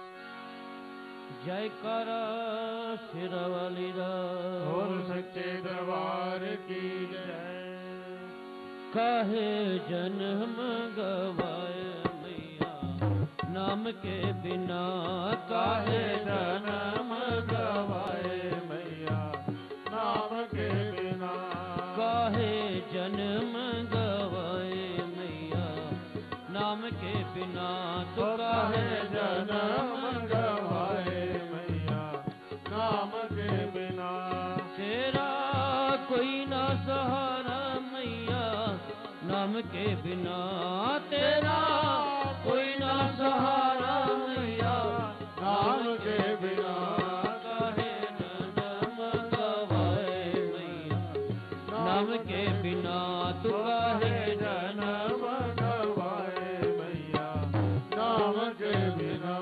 जय कर सिरवली बोल सच्चे दरबार की जय। काहे जन्म गवाए मैया नाम के बिना, काहे जन्म गवाए मैया नाम के बिना। काहे जन्म गवाए मैया नाम के बिना, तो काहे जन्म गवाए मैया नाम के बिना। तेरा कोई ना सहारा मैया नाम के बिना, तेरा कोई ना सहारा मैया नाम के बिना। काहे जन्म गवाए मैया नाम के बिना, तू काहे जन्म गवाए मैया नाम के बिना।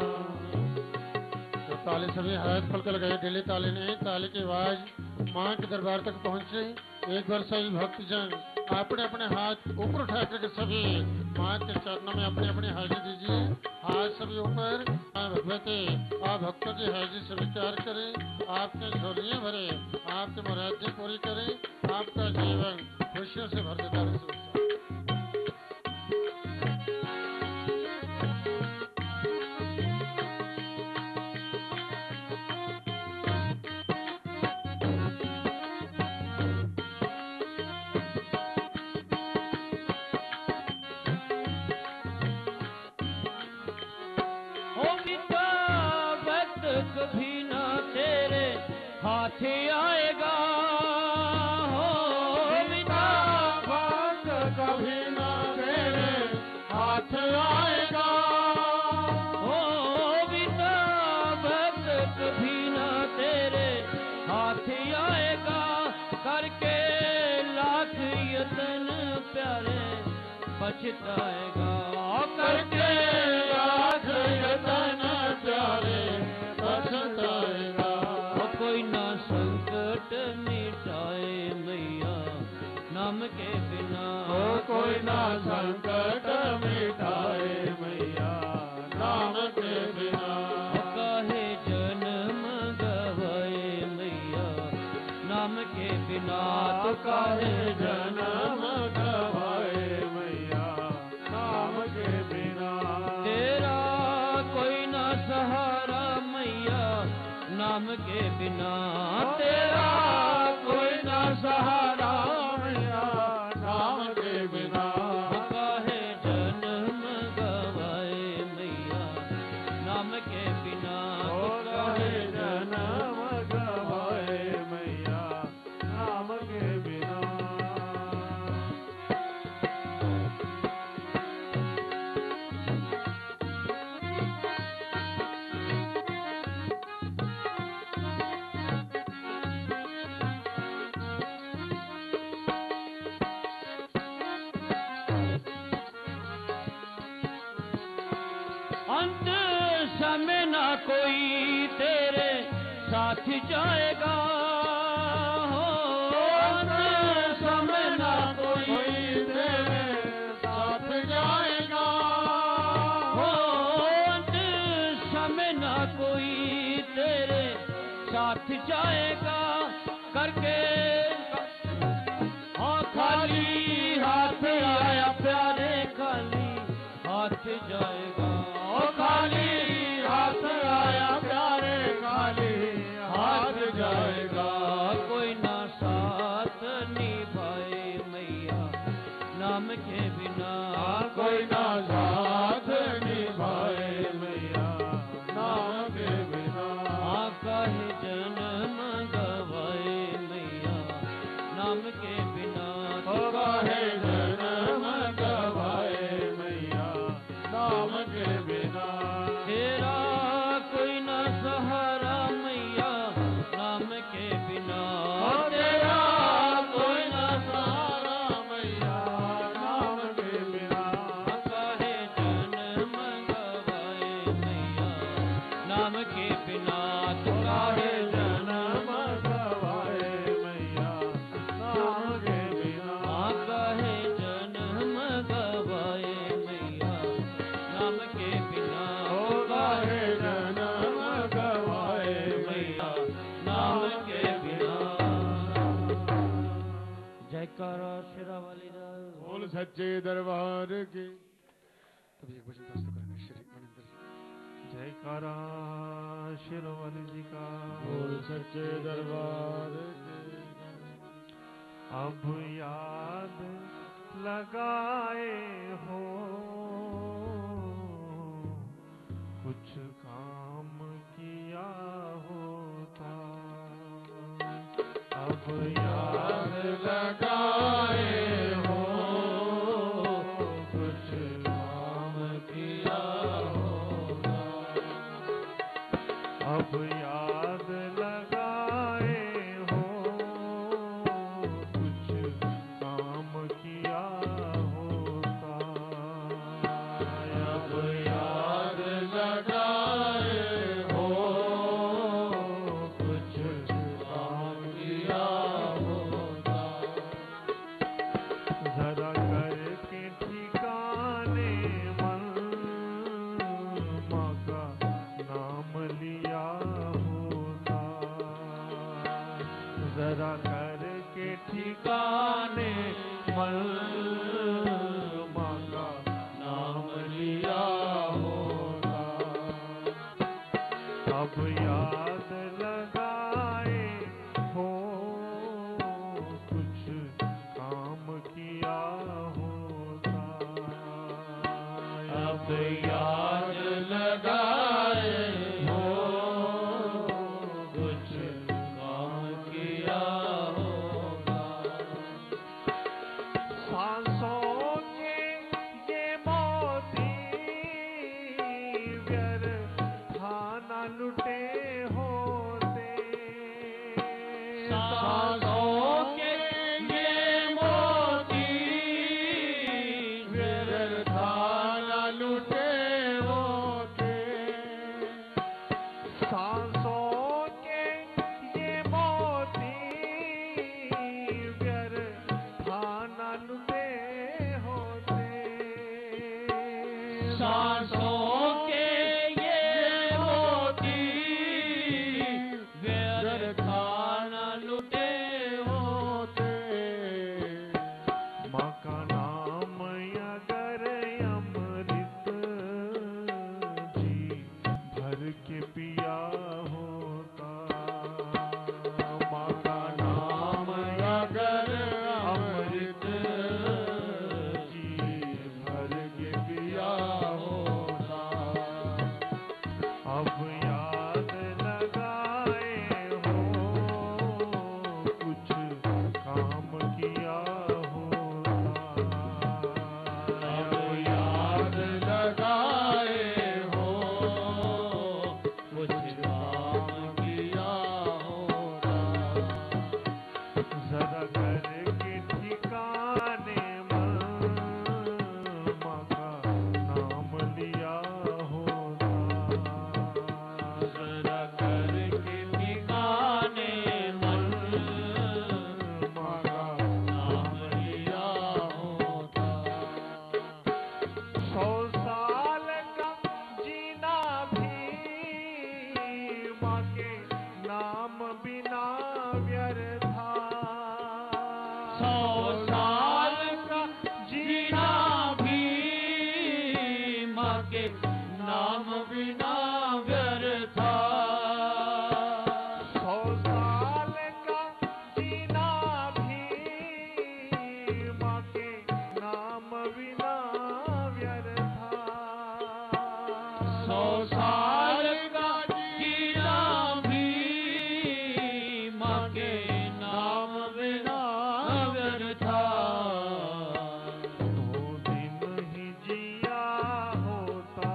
तो ताली सभी हाथ पलक लगाए, डेली ताली नहीं, ताली की आवाज माँ के दरबार तक पहुँचे। एक बार सभी भक्तजन अपने अपने हाथ ऊपर उठा करके सभी माँ के चरणों में अपने अपने हाजिर दीजिए। हाथ सभी ऊपर। भगवती आप भक्तों की हाजिर स्वीकार करें, आपके झोलियाँ भरे, आपकी मुरादें पूरी करें, आपका जीवन खुशियों से भर देता रहे। कभी ना तेरे हाथ आएगा, हो बिना भक्त कभी ना तेरे हाथ आएगा। हो बिना भक्त कभी ना तेरे हाथ आएगा। करके लाख यतन प्यारे पछताएगा, करके लाख यतन प्यारे पछताएगा। कोई ना संकट मिटाए मैया नाम के बिना, कोई ना संकट मिटाए मैया नाम के बिना। काहे जन्म गवाए मैया नाम के बिना, तो काहे जन्म गवाए मैया नाम के बिना। तेरा कोई ना सहारा मैया नाम के बिना, तेरा कोई ना सहारा मैया नाम के बिना। काहे जन्म गवाए मैया नाम के बिना, काहे जन्म गवाए मैया नाम के बिना। अंत समय ना कोई तेरे साथ जाएगा, हो अंत समय ना कोई तेरे साथ जाएगा, हो अंत समय ना कोई तेरे साथ जाएगा। करके हाँ खाली हाथ आया प्यारे, खाली हाथ जाएगा, ओ खाली हाथ आया प्यारे, खाली हाथ जाएगा। कोई ना साथ निभाए मैया नाम के बिना, कोई ना साथ निभाए मैया नाम के बिना। काहे जन्म गवाए मैया नाम के बिना, काहे जन्म गवाए मैया नाम के बिना। तेरा कोई ना सहारा मैया नाम के बिना, तेरा कोई ना सहारा मैया नाम के बिना। काहे जन्म गवाए मैया नाम के बिना, काहे जन्म गवाए मैया नाम के बिना। काहे जन्म गवाए मैया नाम के बिना, काहे जन्म गवाए मैया नाम के बिना। जयकारा शेरा वाली दा बोल सच्चे दरबार की। तभी एक भजन प्रस्तुत करेंगे श्री मनिंदर जी। जयकारा शिरोमणि जी का। बोल सच्चे दरबार के। अब याद लगाए हो कुछ काम किया होता, अब याद लगाए हो कुछ काम किया होता, अब याद लगाए हो कुछ काम किया होता, अब याद लगाए हो कुछ काम किया होता। जरा करके ठिकाने मन माँ का नाम लिया होता, जरा करके ठिकाने मन माँ का नाम लिया होता, अब याद लगाए हो कुछ काम किया होता, अब याद लगाए हो कुछ काम किया होगा। सांसों के ये मोती व्यर्था न लुटे होते, सांसों के ये मोती व्यर्था न लुटे होते, सांसों के ये मोती व्यर्था न लुटे होते, सांसों के ये मोती व्यर्था न लुटे होते। माँ का नाम अगर अमृत जी भर के पिया होता, माँ का नाम अगर अमृत जी भर के पिया होता, माँ के नाम बिना व्यर्था। सौ साल का जीना भी माँ के नाम बिना व्यर्था। सौ साल का जीना भी माँ के नाम बिना व्यर्था। दो दिन ही जिया होता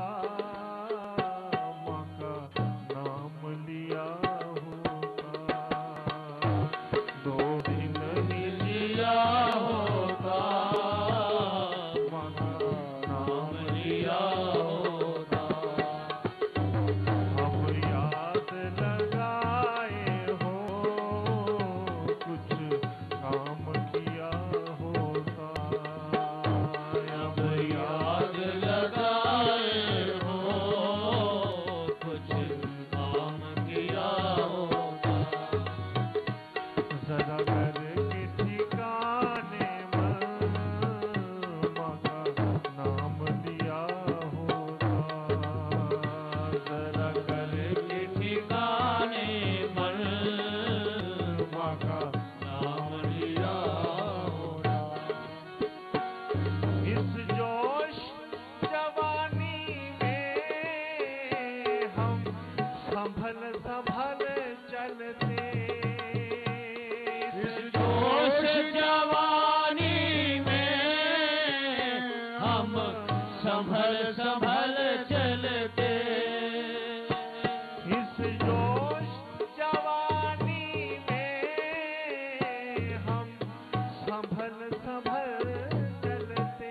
माँ का नाम लिया होता। दो दिन ही जिया होता माँ का नाम लिया होता। अब याद लगाए हो कुछ काम किया होता। अब याद लगाए हो कुछ काम किया होता। जरा करके ठिकाने मन माँ का नाम लिया होता। जरा करके ठिकाने मन माँ का नाम लिया होता। इस जोश जवानी में हम संभल संभल चलते। इस जोश जवानी में हम संभल संभल चलते। इस जोश जवानी में हम संभल संभल चलते।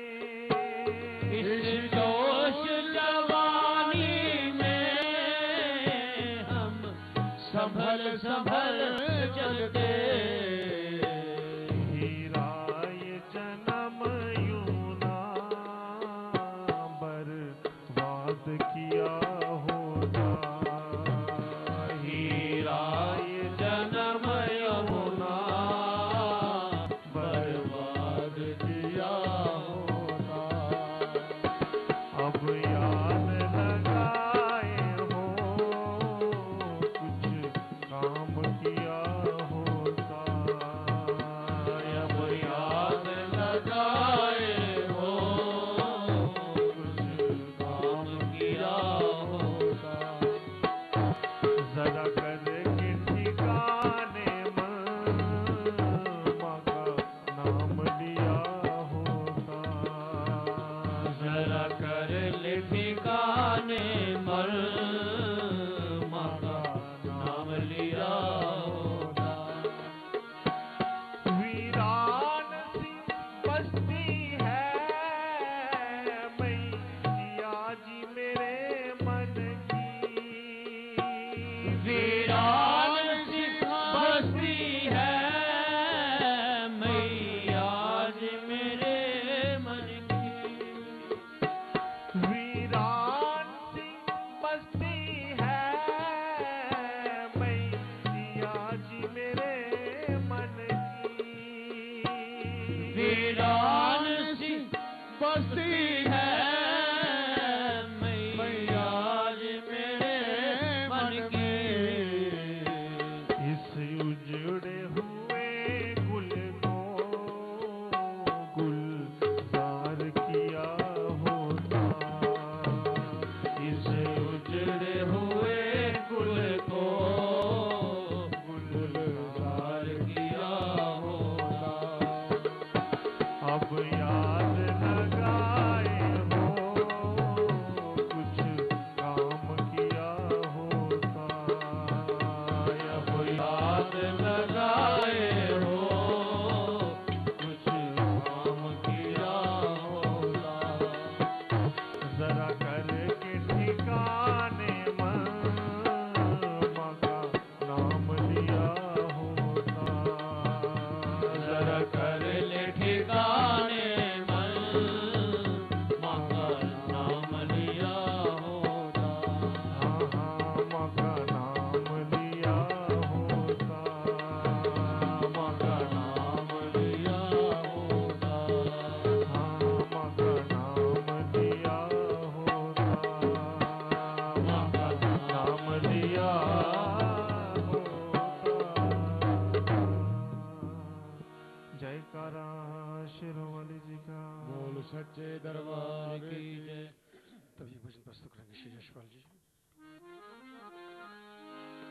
इस जोश जवानी में हम संभल संभल चलते। हीरा ये जन्म यूं ना बर्बाद किया होता। हीरा ये जन्म यमुना बर्बाद किया होता। अब याद लगाए हो कुछ काम किया होता। अब याद लगाए हो कुछ काम किया होता। जरा करके ठिकाने मन माँ का नाम लिया होता। जरा कर ले ठिकाने मर माँ का नाम लिया होता। वीरान सी बस्ती है मैया जी मेरे मन की। वीरान सी बस्ती है मैया जी मेरे मन की। वीरान सी बस्ती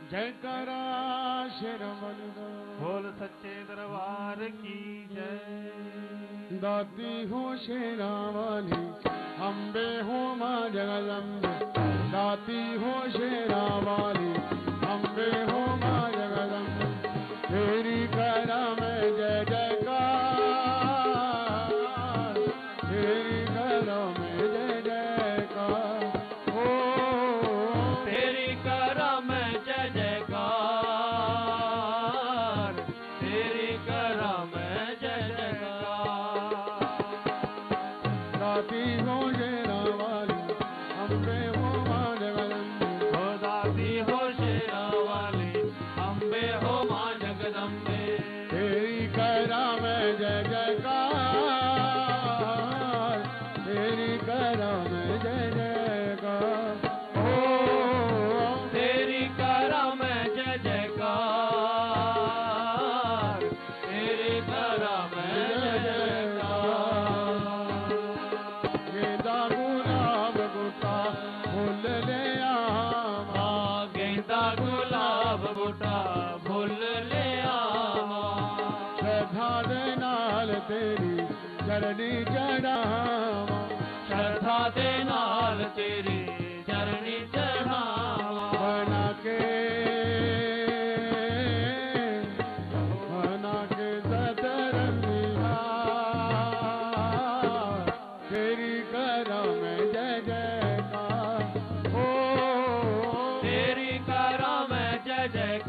जयकारा शेरवन दा बोल सच्चे दरबार की जय। दाती हो शेरा वाली अम्बे हो माँ जगदम्बे, दाती हो शेरा वाली अम्बे हो माँ जगदम्बे, तेरी करा में जय जयकार, तेरी करा में जय जयकार, ओ तेरी करा में जय जयकार, तेरी करा में जय जयकार। दाती हो शेरा वाली अम्बे हो माँ जगदम्बे, हो दाती हो शेरा वाली अम्बे हो माँ जगदम्बे, तेरी करा में जय जयकार, तेरी करा में जय जयकार, ओ तेरी करा में जय जयकार, तेरी करा में जय जयकार। गेंदा गुलाब गुटा फूल ले आवा, गेंदा गुलाब बूटा फूल ले आवा, श्रद्धा दे नाल तेरी चरणी चढ़ावा, श्रद्धा दे नाल तेरी चरणी चढ़ावा, बना के बना के सतरंगिया, तेरी करा में जय जयकार, ओ तेरी करा में जय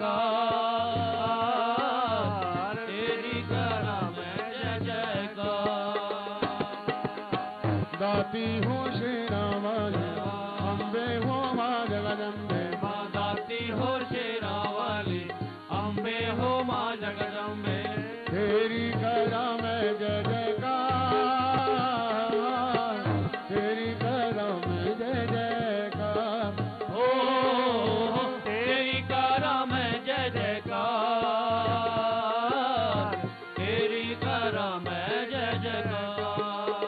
जयकार, तेरी करा में जय जयकार। दाती हो शेरा वाली अम्बे हो माँ जगदम्बे, माँ दाती हो शेरा वाली अम्बे हो माँ जगदम्बे, तेरी करा में जय जयकार, तेरी करा में जय जयकार, ओ तेरी करा में जय जयकार, तेरी करा में जय जयकार।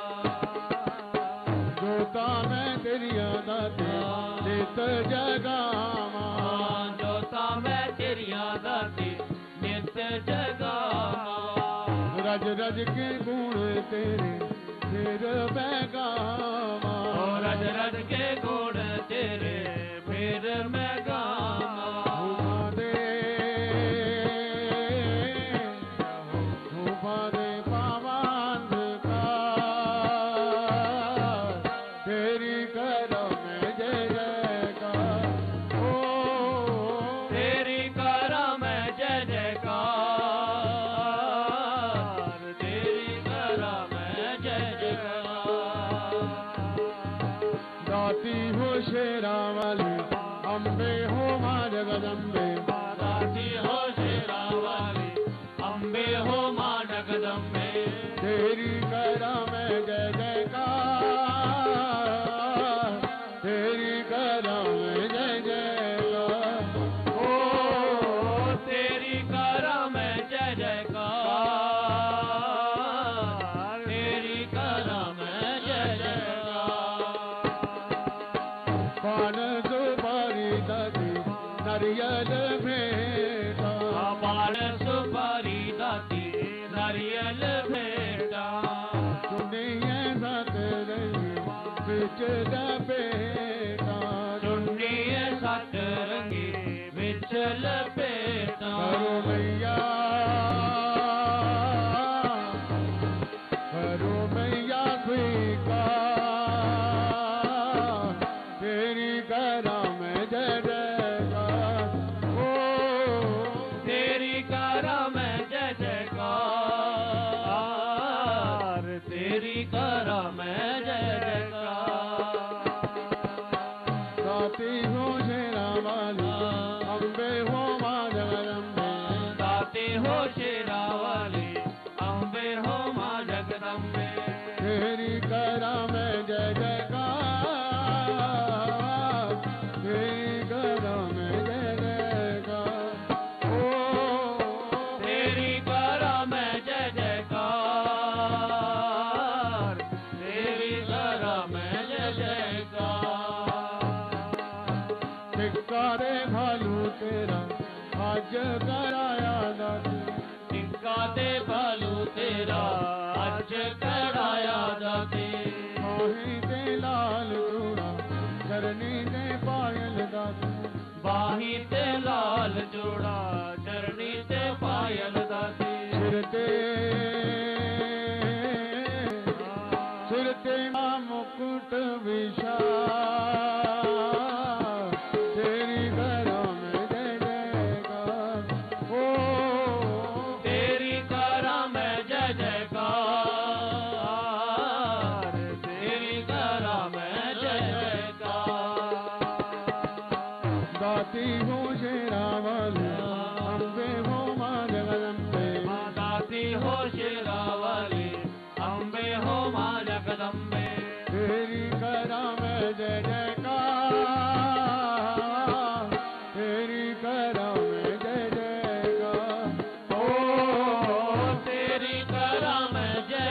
जोता में तेरी दाती चित जगावा, जोता मैं तेरिया दाती नित्य जगावा, रज रज के गुण तेरे फिर बैगावा, ओ रज रज के गुण तेरे फिर मैं गावा, घुमा दे घुमा दे पावन का, तेरी करा में जय जयकार, ओ तेरी करा में जय जयकार, तेरी करा में जय जयकार। दाती हो शेरा वाली अम्बे हो माँ जगदम्बे, दाती हो शेरा वाली अम्बे हो माँ जगदम्बे, तेरी करा में जय जयकार, तेरी करा में जय जयकार, ओ तेरी करा में जय जयकार, तेरी करा में जय जयकार। पान सुपारी दाती नारियल भेटा, बाण सुपारी दाती नारियल भेटा, सुनिए सत रही बिच लपेटा, चुन्नी सत रंगी बिच लपेटा, करो मैया करो मैया स्वीकार, तेरी करा में जय जयकार, ओ तेरी करा में जय जयकार, तेरी करा में जय जयकार। दाती हो शेरा वाली अम्बे हो माँ जगदम्बे, दाती हो शेरा वाली अम्बे हो माँ जगदम्बे, तेरी करा में जय जयकार, तेरी करा में जय जयकार, ओ तेरी करा में जय जयकार, तेरी करा में जय जयकार। धिक्कारे भालू तेरा अज कराया दाती टिक्का ते भालू तेरा अज कराया दाती बाही ते लाल चूड़ा चरनी ते पायल दाती बाही ते लाल चूड़ा चरनी ते पायल दाती सिर ते सिर ते मां मुकुट विशाल तेरी करा में जय जयकार ओ तेरी करा मैं जय जयकार तेरी करा मैं जय जयकार दाती हो शेरा वाली अम्बे हो मां जगदम्बे माँ दाती हो शेरा वाली अम्बे हो माँ जगदम्बे तेरी करा में जय जयकार तेरी करा में जय जयकार ओ तेरी करा मैं जय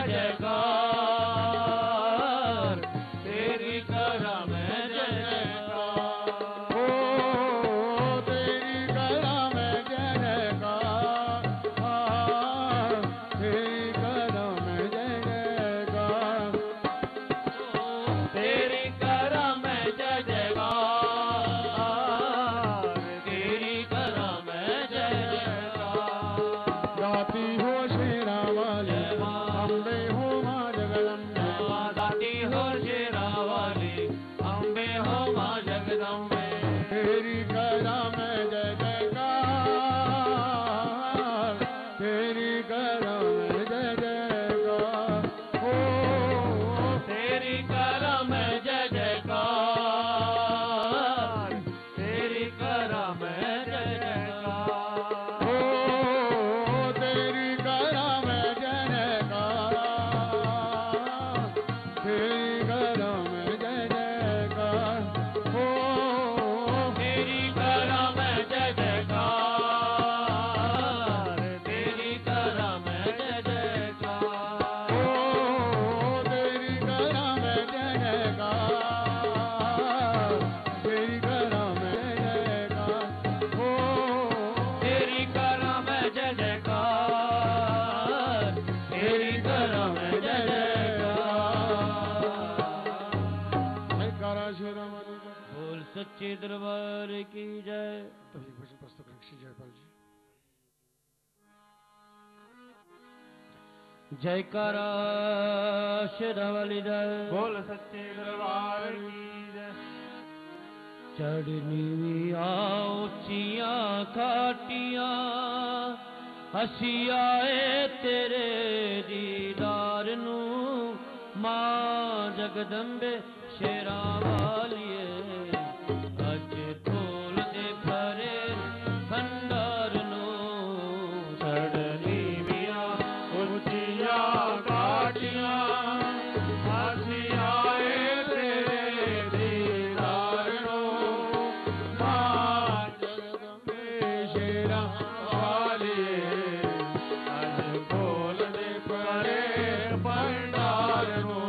जयकार तेरी करा मैं जय जयकार ओ तेरी करा में जय जयकार तेरी करा में जय जयकार तेरी करा मैं जय जयकार तेरी करा मैं जय जयकार दाती हो शेरा वाली अम्बे हो मां जगदम्बे माँ दाती हो शेरा वाली अम्बे हो माँ जगदम्बे तेरी करा में जय जयकार तेरी करा में जय जयकार ओ तेरी करा मैं जय जयकार तेरी करा मैं जय जयकार ओ तेरी करा में जय जयकार तेरी करा में जय जयकार ओ तेरी करा मैं जय जयकार तेरी करा मैं जय जयकार ओ तेरी करा में जय जयकार तेरी करा में जय जयकार ओ तेरी करा मैं जय जयकार तेरी करा मैं जय जयकार जयकारा श्री राम जी का। बोल सच्चे दरबार की जय तभी भजन पुस्तक ऋषि जयपाल जी। जयकारा शेरावाली जय बोल सच्चे दरबार की जय चढ़निया उचियां खाटियां असी आए तेरे दीदार नू मां जगदम्बे शेरा वालिए अज खोल दे भरे भंडार नू चढ़नी मिया उचिया काटिया असी आए तेरे दीदार नो मां जगदम्बे शेरा वालिए अज खोल दे परे भंडार नो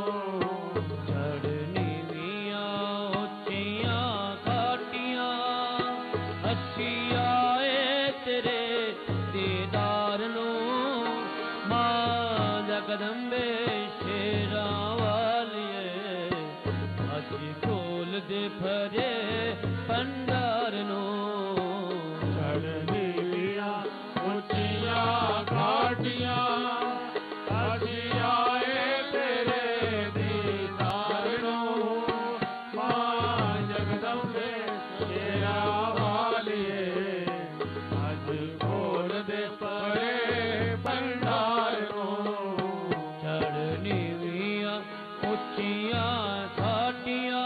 चढ़नी मियाँ उचियां खाटियां असी आए तेरे दीदार नू मां जगदम्बे शेरा वालिए असी खोल दे भरे भंडार नू चढ़नी मिया उचिया काटिया असी आए तेरे दीदार नो मां जगदम्बे शेरा वालिए अज खोल दे परे भंडार नो चढ़नी मियाँ उचियां खाटियां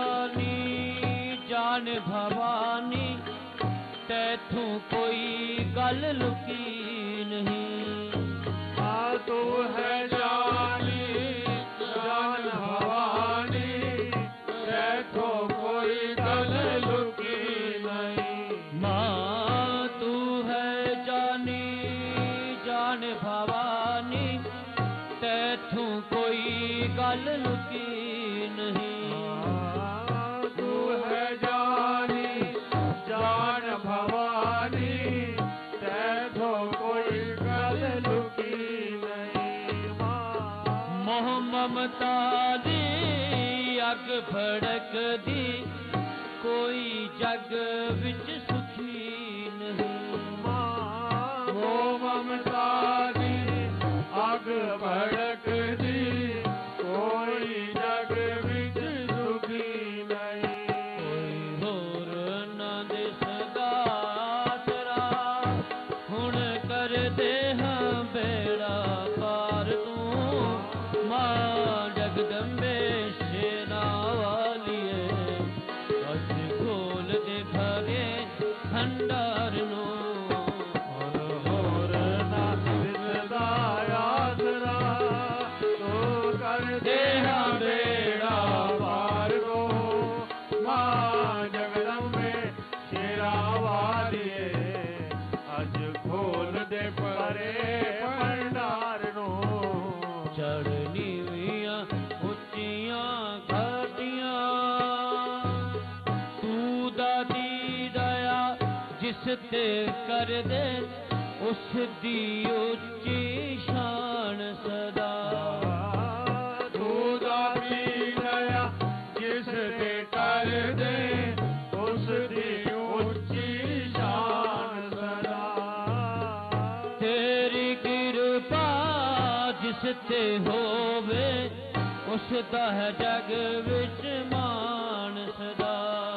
जान भवानी तैथू कोई गल लुकी नहीं। आ तू है जानी जान भवानी, देखो कोई गल लुकी नहीं। माँ तू है जानी जान भवानी, तैथू कोई गल लुकी नहीं। तू है जानी जान भवानी, तैथो कोई गल लुकी नहीं। मोह ममता दी अग भड़क दी, कोई जग विच सुखी नहीं। वो ममता दी अग भड़क दी, कोई जग विच सुखी नहीं। कोई होर न दिसदा तेरा, हुण कर दे हां बेड़ा पार तू। मां जगदम्बे शेरा वालिए, अज खोल दे भरे भंडार नू। होर ना दिसदा आसरा, तू कर दे हां बेड़ा पार को। मां जगदम्बे शेरा वालिए, अज खोल दे परे भंडार नो। चढ़नीवियां उच्चियां घाटियां, तू दादी दया जिस ते कर दे, उस दी उच्ची शान सदा। तू दादी दया जिस ते कर दे, उस दी उच्ची शान सदा। तेरी कृपा जिस ते होवे, उस दा है जग विच मान सदा।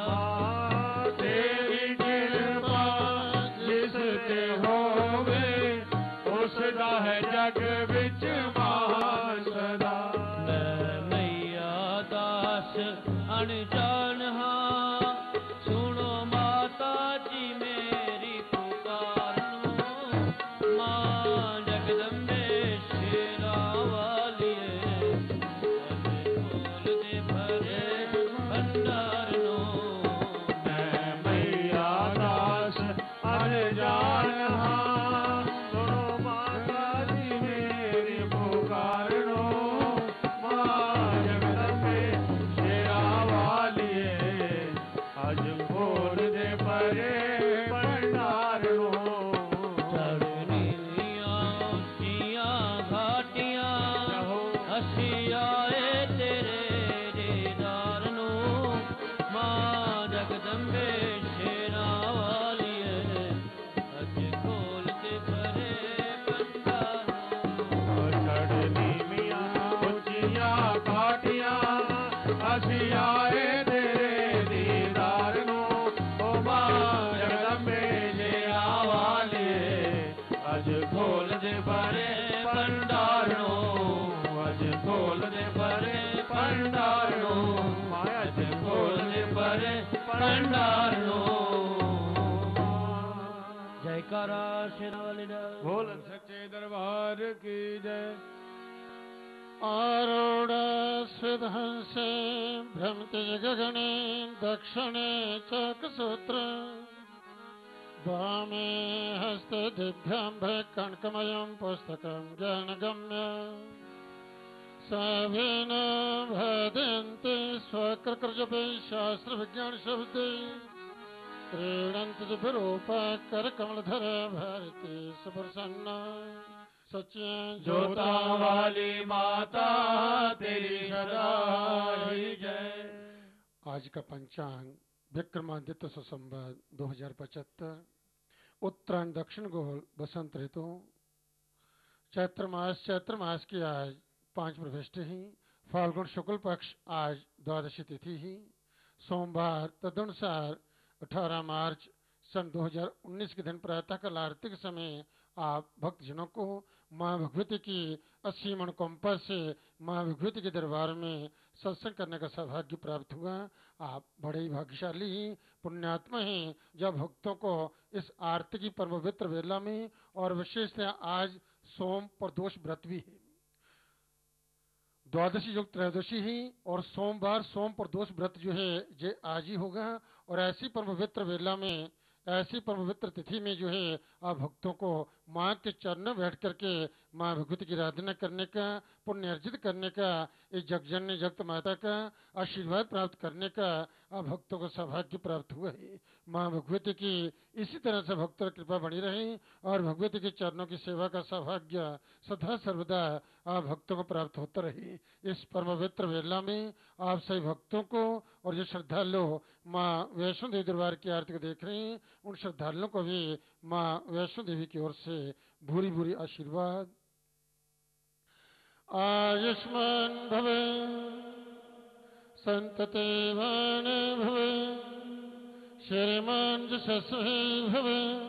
तेरी कृपा जिस ते होवे, उस दा है जग विच मान सदा। मैं मैया दास अनजान हां, सुनो माता जी मेरी पुकार नू। मां जगदम्बे शेरा वालिए, अज खोल दे भरे भंडार नू। मैं मैया दास अनजान हां, सुनो माता जी मेरी पुकार नो। मां जगदम्बे शेरा वालिए, अज खोल दे परे भंडार नो। चढ़नीवियां उच्चियां घाटियां, असी आए तेरे दीदार नू। मां जगदम्बे शेरा वालिए, अज खोल दे भरे भंडार नू। चढ़नीवियां उच्चियां घाटियां, असी आए तेरे दीदार नो। ओ मां जगदम्बे शेरा वालिए, अज खोल दे भरे भंडार नो। अज खोल दे भरे भंडार नो। माया अज खोल दे भरे भंडार नो। जयकारा शेरा वाली दा। बोल सच्चे दरबार की जय। आरूढ़ स्विधंसे भ्रमते गगने, दक्षिणे चक्रसूत्र, वामे हस्ते दिभ्याम्भे कनकमयं पुस्तकं ज्ञानगम्य। सभिन भदन्ति स्वकृतजपे शास्त्रविज्ञानशब्दे, क्रीडन्ति दिव्यरूपा करकमलधर भारती सुप्रसन्ना। सच्चे जोता वाली माता तेरी सदा ही जय। आज का पंचांग विक्रमादित्य सुसंवत दो हजार पचहत्तर, उत्तरायण दक्षिण गोल बसंत ऋतु, चैत्र मास चैत्र मास की आज पांच प्रविष्टि ही, फाल्गुन शुक्ल पक्ष आज द्वादशी तिथि ही, सोमवार तदनुसार अठारह मार्च सन दो हजार उन्नीस के दिन प्रातःकाल आरती के समय आप भक्तजनों को मां भगवती की अस्सी मणकोंपा से मां भगवती के दरबार में सत्संग करने का सौभाग्य प्राप्त हुआ। आप बड़े ही भाग्यशाली पुण्यात्मा हैं जब भक्तों को इस आरती की परम पवित्र वेला में, और विशेषतः आज सोम प्रदोष व्रत भी है, द्वादशी युक्त त्रयोदशी ही और सोमवार सोम प्रदोष व्रत जो है ये आज ही होगा। और ऐसी परम पवित्र वेला में, ऐसी परम पवित्र तिथि में जो है आप भक्तों को माँ के चरणों बैठ करके माँ भगवती की आराधना करने का, पुण्य अर्जित करने का, इस जगजननी जगत माता का आशीर्वाद प्राप्त करने का आप भक्तों को सौभाग्य प्राप्त हुआ है। माँ भगवती की इसी तरह से भक्तों की कृपा बनी रहे और भगवती के चरणों की सेवा का सौभाग्य सदा सर्वदा आप भक्तों को प्राप्त होता रहे। इस परम पवित्र वेला में आप सभी भक्तों को और जो श्रद्धालु माँ वैष्णो देवी दरबार की आरती को देख रहे हैं उन श्रद्धालुओं को भी माँ वैष्णो देवी की ओर से भूरी भूरी आशीर्वाद। आयुष्मान भव संततेवान भव श्रीमान यशस्वी भव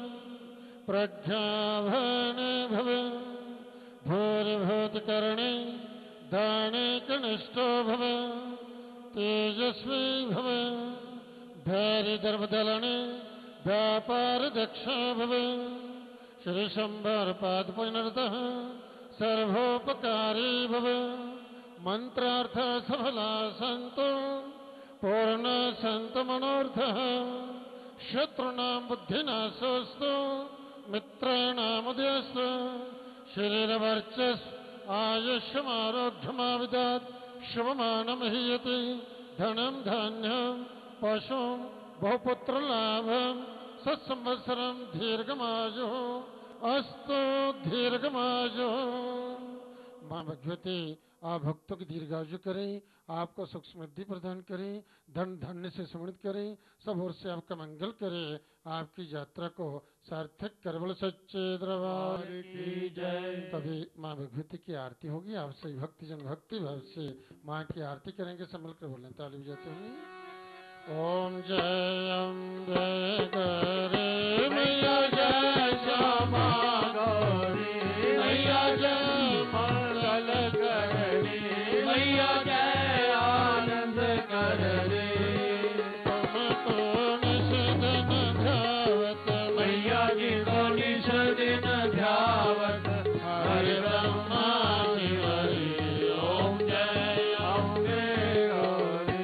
प्रज्ञावान भव भूरिभूत कर्णे दाने कनिष्ठो भव तेजस्वी भव धैर्य दर्भदलने व्यापार दक्षा भव श्री शंबर पाद पुनर्तः सर्वोपकारी भव मंत्रार्थ सफला संतो पूर्ण संत मनोर्थः शत्रुनां बुद्धिनाशोस्तु मित्राणाम उदयस्तु शरीरवर्चस् आयुष्यमारोग्यमाविदात् शुभमानं हीयते धनं धान्यं पशुं बहुपुत्र लाभं सत्संवत्सरं दीर्घमायु अस्तु दीर्घमायु। माँ भगवती आप भक्तों की दीर्घायु करें, आपको सुख समृद्धि प्रदान करें, धन धान्य से समृद्ध करें, सब ओर से आपका मंगल करें, आपकी यात्रा को सार्थक कर। बोल सच्चे दरबार की जय। तभी माँ भगवती की आरती होगी। आप सभी भक्ति जन भक्ति भाव से माँ की आरती करेंगे। सब मिलकर बोलें ताली बजाते हुए। ओम जय अम्बे गौरी मैया जय श्यामा गौरी मैया जय मंगल करणी मैया जय आनंद करणी तुमको निश दिन ध्यावत मैया जी को निश दिन ध्यावत हरि ब्रह्मा हरि ओम जय अम्बे गौरी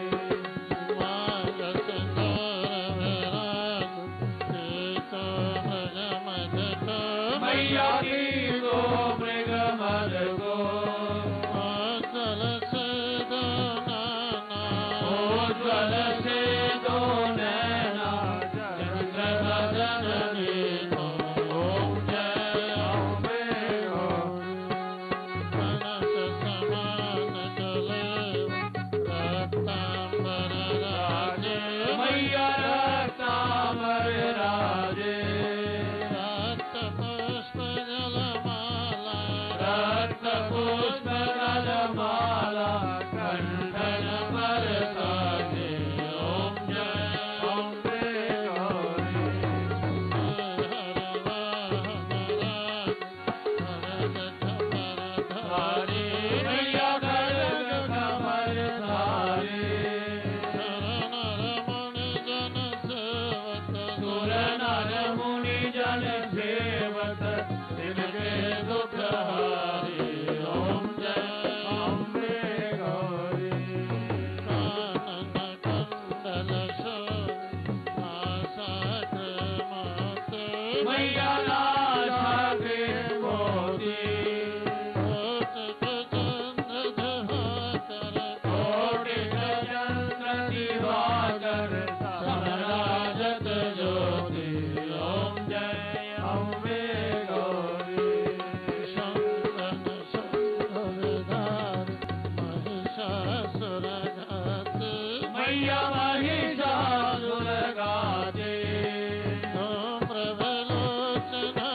मैया की गो मृग मद गो जल से दो नाना जल से दो नैना चंद्र बदनी को ओम जय अम्बे मनस समान चले रक्तांबर राजे मैया रक्तांबर राजे पुष्प जलमाला कंठन पर साजे ओम जय अम्बे गौरी धारी मैया खड्ग कमर धारी नर मुनि जन सेवत सुर नर मुनि जन सेवत तिनके दुख हारी ओम जय अम्बे गौरी कानन कुंडल सो आशा के मोती मैया आशा के मोती कोटिक चंद्र दिवाकर कोटिक चंद्र दिवाकर समराजत ज्योति ओम जय अम्बे गौरी मैया महिषासुर गाते तुम प्रभलोचन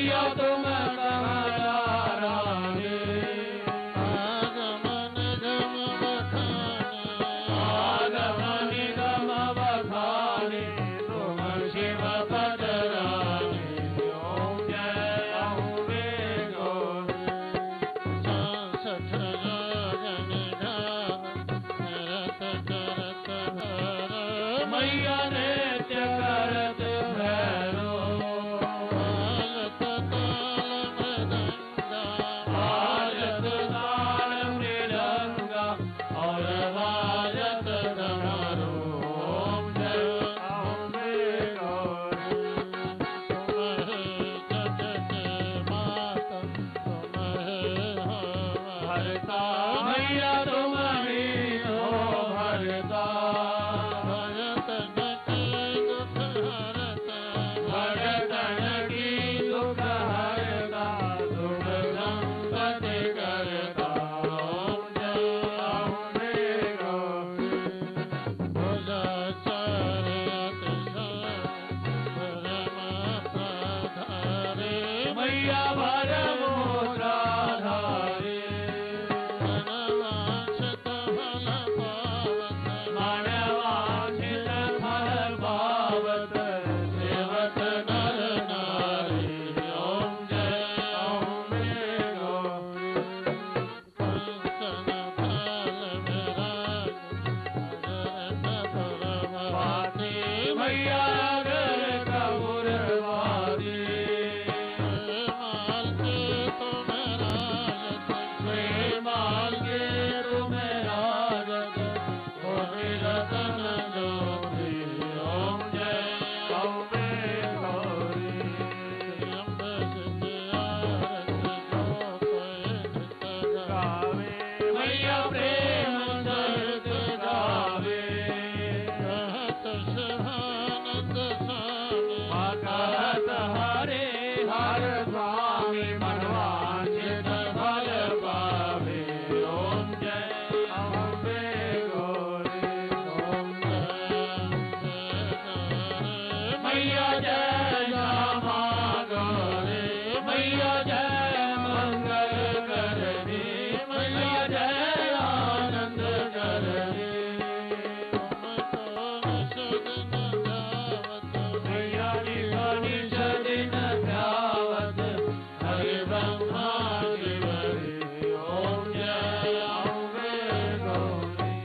मैया तुम कमला रानी आगम निगम बखाने आगम निगम बखाने तुम शिव पद रानी ओम जय अम्बे गौरी सांसठ योग निधान निरत करत भर मैया नृत्य करत भैरो आलत ताल मृदंगा आजत ताल मृदंगा और वाजत डमरू ओम जय अम्बे गौरी तुम्हें जग के माता तुम्हें हो भरता मैया तुम ही हो भरता भजतन के दुख हरता भगतन की दुख हरता दुख संपत्ति करता ओम जय अम्बे गौरी भुजा चरित परम प्रधारे मैया भर मोराधारी मनवांछित फल पावत मानवांछित फल पावत सेवक नर नारी ओम जय अम्बे गौरी कंचन थाल विराज अजरत पाती पुरवासी मैया अगर कबूरवादी माल के तुम राजत माल के तुम्हें राजत गोपी रतन ज्योति ओम जय अम्बे गौरी अम्बे की आरती जो कोई नृत्य गावे गावे मैया प्रेम सहित गावे कहत शिवानंद स्वामी कहत हरे हर स्वामी मनवांछित फल पावे ओम जय अम्बे गौरी ओम जय मैया जय श्यामा गौरी मैया जय मंगल करनी मैया जय आनंद करनी मैया निज दिन ध्यावत हरि ब्रह्मा शिवरी ओम जय अम्बे गौरी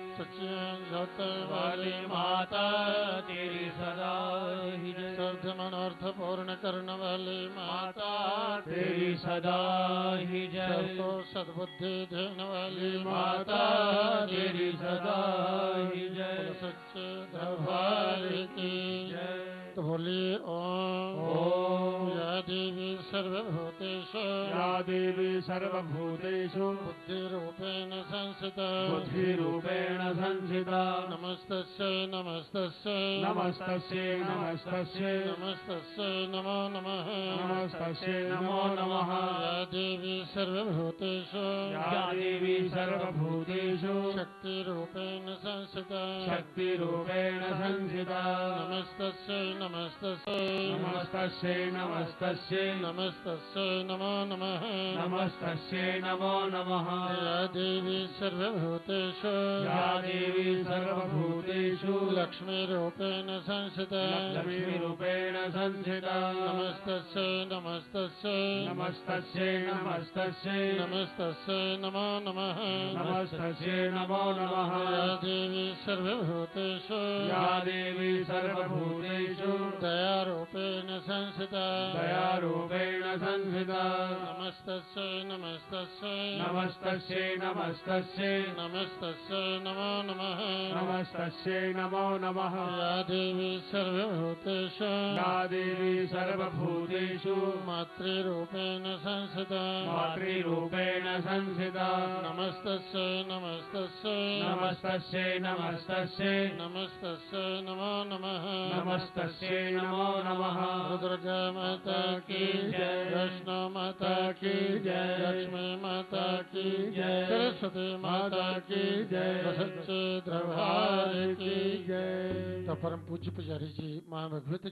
वाली माता तेरी सदा ही जय सर्ध मनोर्थ पूर्ण करने वाली माता तेरी सदा ही जय सबको सद्बुद्धि देने वाली माता तेरी सदा ही जय सच्चे दरबार की जय तो बोलिए ओम ओम या देवी सर्वभूतेषु या देवी सर्वभूतेषु बुद्धिरूपेण संस्थिता बुद्धिरूपेण संस्थिता नमस्तस्यै नमस्तस्यै नमस्तस्यै नमस्तस्यै नमस्तस्यै नमो नमः नमस्तस्यै नमो नमः या देवी सर्वभूतेषु या देवी सर्वभूतेषु शक्तिरूपेण संस्थिता शक्तिरूपेण संस्थिता नमस्तस्यै नमस्तस्यै नमस्तस्यै नमस्तस्यै नमस्तस्यै नमो नमः नमस्तस्यै नमो नमः या देवी सर्वभूतेषु या देवी सर्वभूतेषु लक्ष्मीरूपेण संस्थिता लक्ष्मीरूपेण संस्थिता नमस्तस्यै नमस्तस्यै नमस्तस्यै नमस्तस्यै नमस्तस्यै नमो नमः नमस्तस्यै नमो नमः या देवी सर्वभूतेषु या देवी सर्वभूतेषु दयारूपेण संस्थिता दयारूपेण संस्थिता नमस्तस्यै नमस्तस्यै नमस्तस्यै नमस्तस्यै नमस्तस्यै नमो नमः नमस्तस्यै नमो नमः या देवी सर्वभूतेषु या देवी सर्वभूतेषु मातृरूपेण संस्थिता मातृरूपेण संस्थिता नमस्तस्यै नमस्तस्यै नमस्तस्यै नमस्तस्यै नमस्तस्यै नमो नमः नमस्तस्यै नमो नमः दुर्गा माता की जय वैष्णो माता की जय लक्ष्मी माता की जय सरस्वती माता की जय सच्चे दरबार की जय। तो परम पूज्य पुजारी जी माँ भगवती की पूजा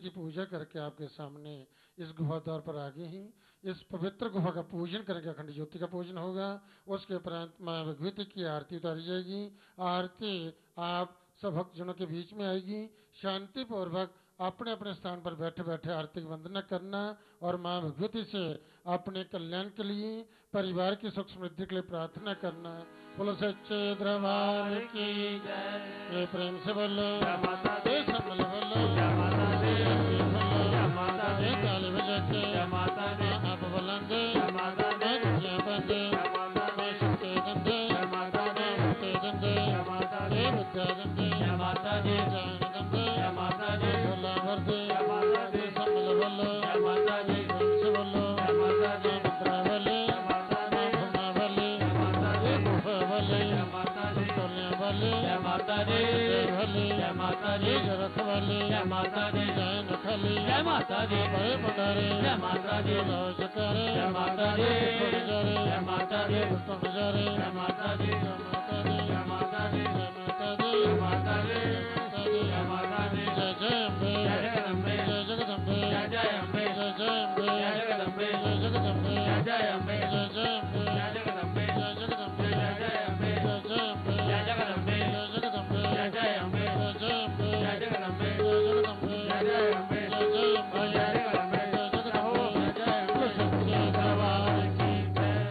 करके आपके सामने इस गुफा द्वार पर आ गए हैं। इस पवित्र गुफा का पूजन करके अखंड ज्योति का पूजन होगा। उसके उपरांत माँ भगवती की आरती उतारी जाएगी। आरती आप सब भक्तजनों के बीच में आएगी। शांति पूर्वक अपने अपने स्थान पर बैठे बैठे आरती की वंदना करना और माँ भगवती से अपने कल्याण के लिए, परिवार की सुख समृद्धि के लिए प्रार्थना करना। बोलो सच्चे दरबार की जय। प्रेम से बोलो माता दी, संभल बोलो माता दी, बोलो माता दी, ताली बजा के माता दी, आप बुलंदे माता दी, दुनिया बंदे शक्ति दंदे माता दी, मुक्ति दंदे माता दी, विद्या दंदे माता दी, ज्ञान दंदे माता दी, भोला वर्दे माता दी, संभल बोलो माता दी, प्रेम से बोलो माता दी, मंत्रा वाले माता दी, भुना वाले माता दी, गुफा वाले माता दी, तोलिया वाले माता दी, जय वाले जय माता दी, जरख वाले जय माता दी, जय नखली जय माता दी, बड़े पटारे जय माता दी, रोज करे जय माता दी, तुम जरे जय माता दी, तुम जरे जय माता दी, जय माता दी जय माता दी, जय माता दी जय माता दी, जय माता दी जय माता दी, जय जय अम्बे जय जगदम्बे, जय जगदम्बे जय जय अम्बे, जय जय अम्बे जय जगदम्बे, जय जगदम्बे जय जय अम्बे, जय जय अम्बे जय जगदम्बे, जय जगदम्बे जय जय अम्बे, जय जय अम्बे जय जगदम्बे, जय जगदम्बे जय जय अम्बे, जय जय अम्बे जय जगदम्बे, जय जगदम्बे जय जय अम्बे, जय जय अम्बे जय जगदम्बे, जय जगदम्बे जय जय अम्बे, सच्चे दरबार की जय।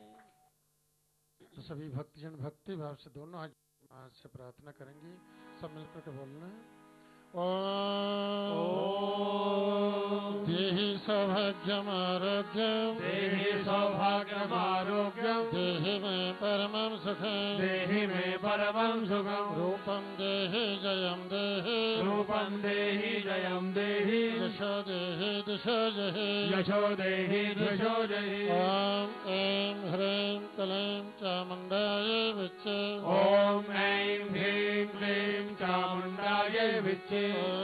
तो सभी भक्तजन भक्ति भाव से दोनों हाथ हाथ से प्रार्थना करेंगे। सब मिलकर के बोलना है। ओम देहि सौभाग्यम आरोग्यम, देहि सौभाग्यम आरोग्यम, देहि मे परमं सुखम, देहि मे परमं सुखम, रूपम देहि जयम देहि, रूपं देहि जयं देहि, यशो देहि दिशो जहि, यशो देहि दिशो जहि। ओम ऐं ह्रीं क्लीं चामुण्डायै विच्चे, ओम ऐं ह्रीं क्लीं चामुण्डायै विच्चे।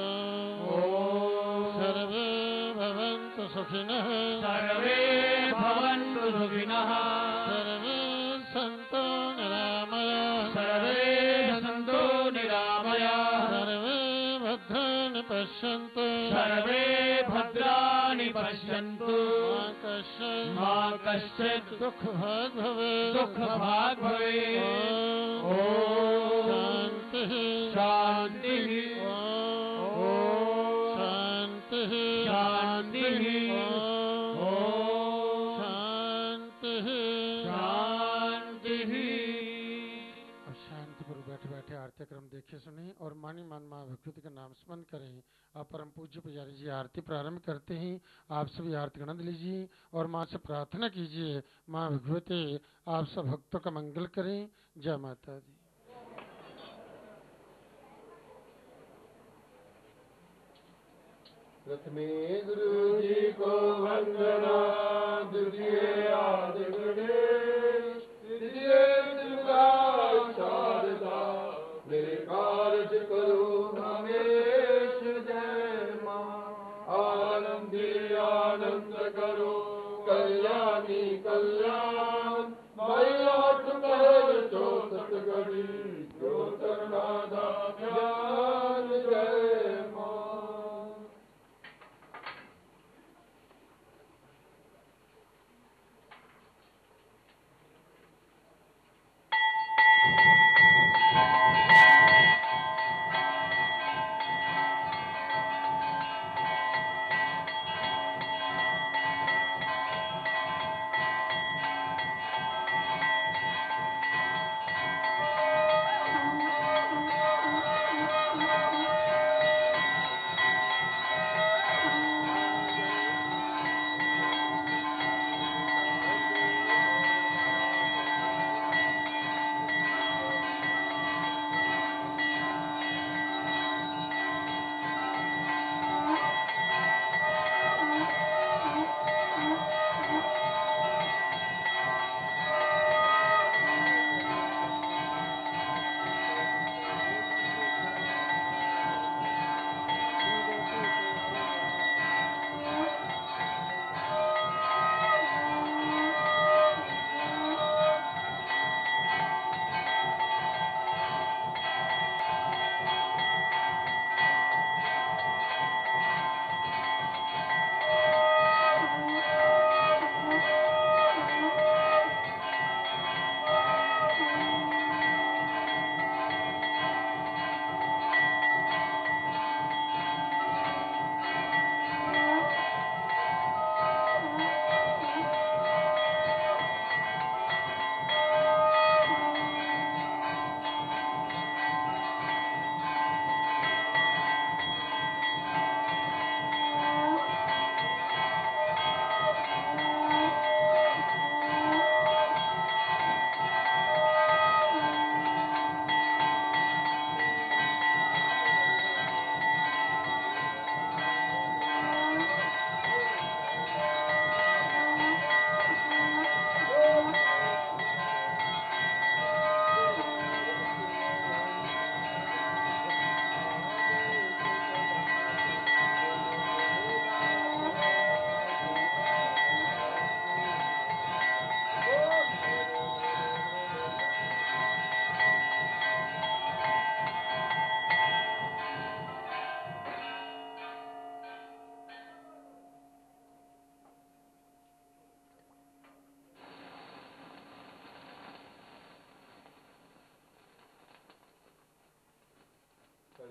ओम सर्वे भवन्तु सुखिनः, सर्वे भवन्तु सुखिनः, सर्वे सन्तु निरामयाः, सर्वे सन्तु निरामयाः, सर्वे भद्राणि पश्यन्तु, सर्वे भद्राणि पश्यन्तु, मा कश्चित् मा कश्चित् दुःखभाग् भवेत्, दुःखभाग् भवेत्। ॐ ॐ शान्तिः शान्तिः, ॐ शान्तिः शान्तिः, ॐ ॐ शान्तिः। शान्तिः। अब शांतिपूर्वक बैठे बैठे आरती क्रम देखे सुने और मानी मान माँ भगवती का नाम स्मरण करें। आप परम पूज्य पुजारी जी आरती प्रारंभ करते हैं। आप सभी आरती का आनंद लीजिए और माँ से प्रार्थना कीजिए, माँ भगवती आप सब भक्तों का मंगल करें। जय माता दी। प्रथमे गुरु जी को वंदना, द्वितीय आदि गणेश, तृतीय दुर्गा शारदा, मेरे कार्य करो हमेश जय माँ। आनंदी आनंद करो, कल्याणी कल्याण, मैलाट कर चौसठ गढ़ी, ज्योतिर्नादा ज्ञान जय माँ।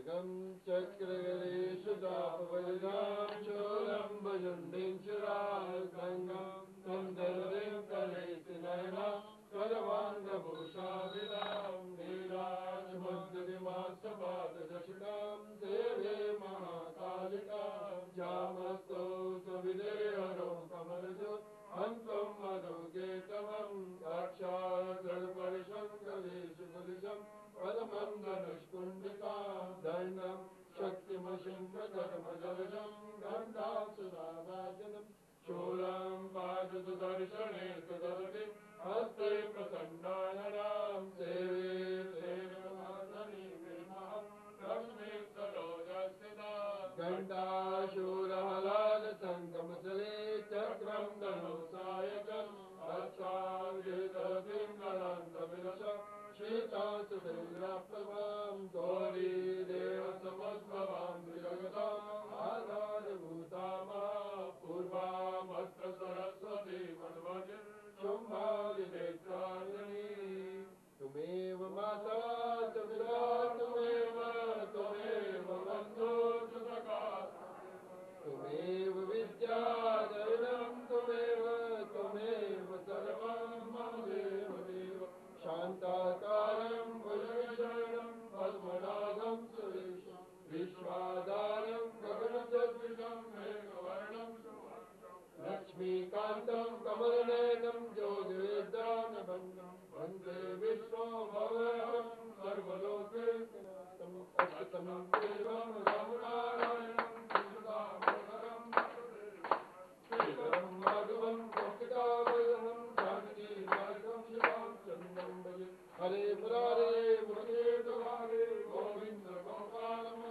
खड्गं चक्रगदेशुचापवलिनां शूलं भुजुण्डीं शिरागङ्गां सुन्दरीं कलेशनयनां करवाङ्गभूषाविदां नीलाशमुद्रदिमासपाददशकां देवे महाकालिकां जामस्तो सुविदेहरो कमलजो अन्तं मधुकेतवं साक्षात् गणपरिशङ्करेशुकुलिशं पदमं धनुष्कुण्डिकां दण्डं शक्तिमसिंहधर्मजलजं गन्धासुराभाजनं शूलं पादुदर्शने तदर्थे हस्ते प्रसन्नाननां सेवे सेवमासने विमहं लक्ष्मी सरोजस्थिता घण्टाशूलहलालसङ्गमसले चक्रं धनुसायकम् अच्छादितरतिं गणान्तविलसं शीतासुभिर्व्याप्तवां गौरी देवसमुद्भवां विजगताम् आधारभूतामा पूर्वामस्त्रसरस्वती मन्वजे शुम्भादिनेत्राङ्गनी तुमेव माता च पिता तुमेव त्वमेव बन्धो च सखा तुमेव विद्याधरणं तुमेव त्वमेव सर्वं मम देव देव शान्ताकारं भुजगशयनं पद्मनाभं सुरेशं विश्वाधारं गगनसदृशं मेघवर्णं लक्ष्मीकान्तं कमलनयनं योगवेदान्तभङ्गं वन्दे विश्वभवनं सर्वलोकैकनाथम् अच्युतं देवं रामनारायणं कृष्णदामोदरं श्रीधरं माधवं कौशिकावयनं जानकीनाथं शिवां चन्द्रं भजे हरे मुरारे मुरली दुरारे गोविन्द गोपालम्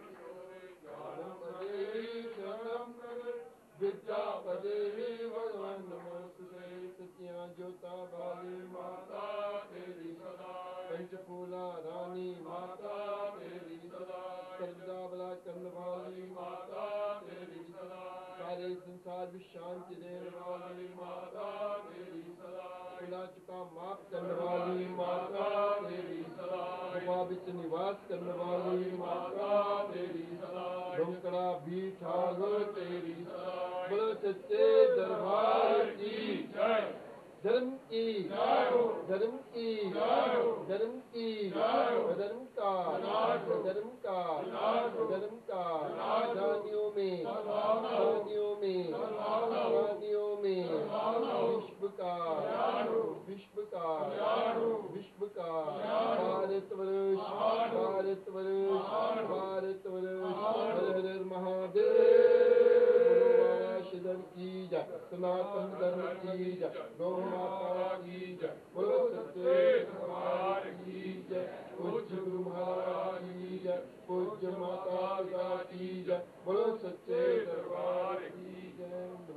ज्ञानपदेहि शरणं प्रगे विद्यापदेहि भगवान् नमोस्तुते सत्या ज्योता बाली माता तेरी सदा पंचफूला रानी माता तेरी सदा सर्वदा बला वाली माता तेरी सदा सारे संसार में शांति देने वाली माता तेरी सदा खुला चुका माफ करने वाली माता तेरी सदा गुफा बिच निवास करने वाली माता तेरी सदा डोंकड़ा भी ठाकुर तेरी सदा बोलो सच्चे दरबार की जय धर्म की धर्म की धर्म की धर्म का धर्म का धर्म का जानियों में जानियों में जानियों में विश्व का विश्व का विश्व का भारत वर्ष भारत वर्ष भारत वर्ष हर हर महादेव धर्म की जय सनातन धर्म की जय गौ माता की जय बोलो सच्चे दरबार की जय पूज्य गुरु महाराज की जय पूज्य माता पिता की जय बोलो सच्चे दरबार की जय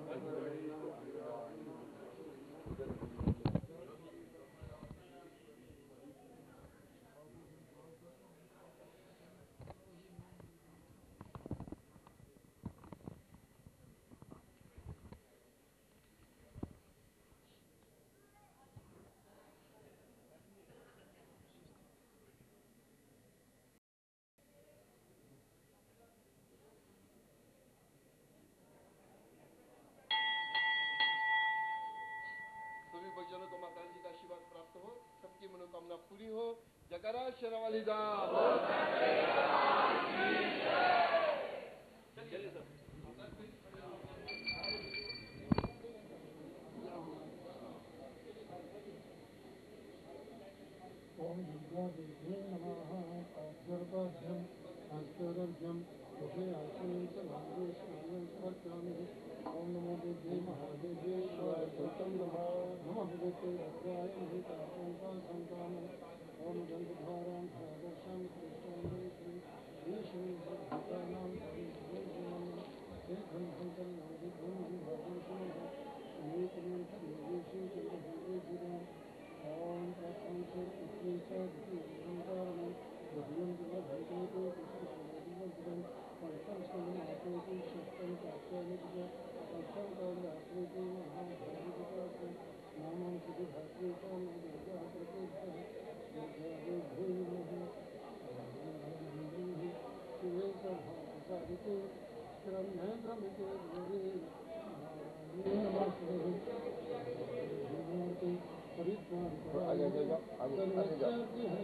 भक्तजनों को माता जी का आशीर्वाद प्राप्त हो, सबकी मनोकामना पूरी हो। जयकारा शेरावाली दा। चलिए सर। ओम विद्यादेवी नमः। आश्चर्यपाद्यम आश्चर्यम मुझे आश्चर्य भाग्य स्नान करतामि। ओम नमो देवी महादेवी शिवाय गौतम नमः। नमः भगवते अग्राय महितापं संकाम। ओम गंधधारां सादर्शं कृष्णांगे श्री श्री भक्तानां परिपूर्णं एकं संतं नादिभं भागवतमः एकं श्रीवेशे चन्द्रभूषे ओम तत्संसर इत्येषा संकारं भगवन् भगवते कृष्णसमाधिवज्रं पंचम स्कंदमात्रेति षष्ठं कात्यायनित्य पंचम काल्यात्रेति महाभारतकासे नामं सिद्धिधात्रेतां दुर्गाप्रतिष्ठः दुर्गादेव्यै नमः। आगे आगे जाओ, आगे आगे जाओ।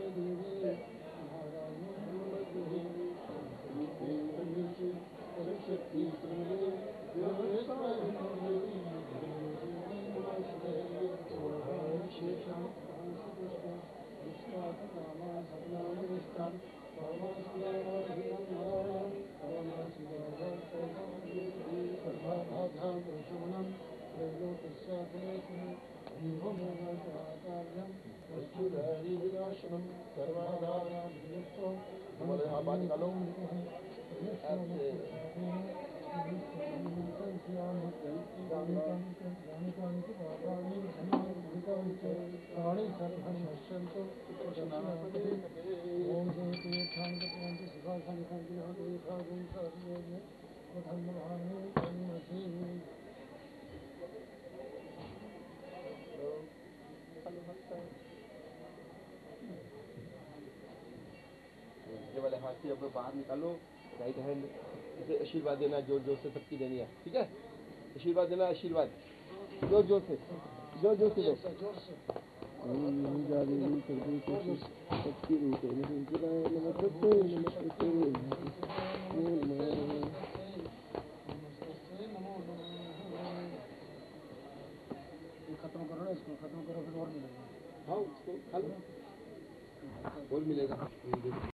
बात निकालो ये वाले हाथ से अब बाहर निकालो, राइट हैंड इसे आशीर्वाद देना, जोर जोर से सबकी देनी है, ठीक है? आशीर्वाद देना, आशीर्वाद जोर जोर से, जोर जोर से दो। सबकी रूप है, नमस्ते नमस्ते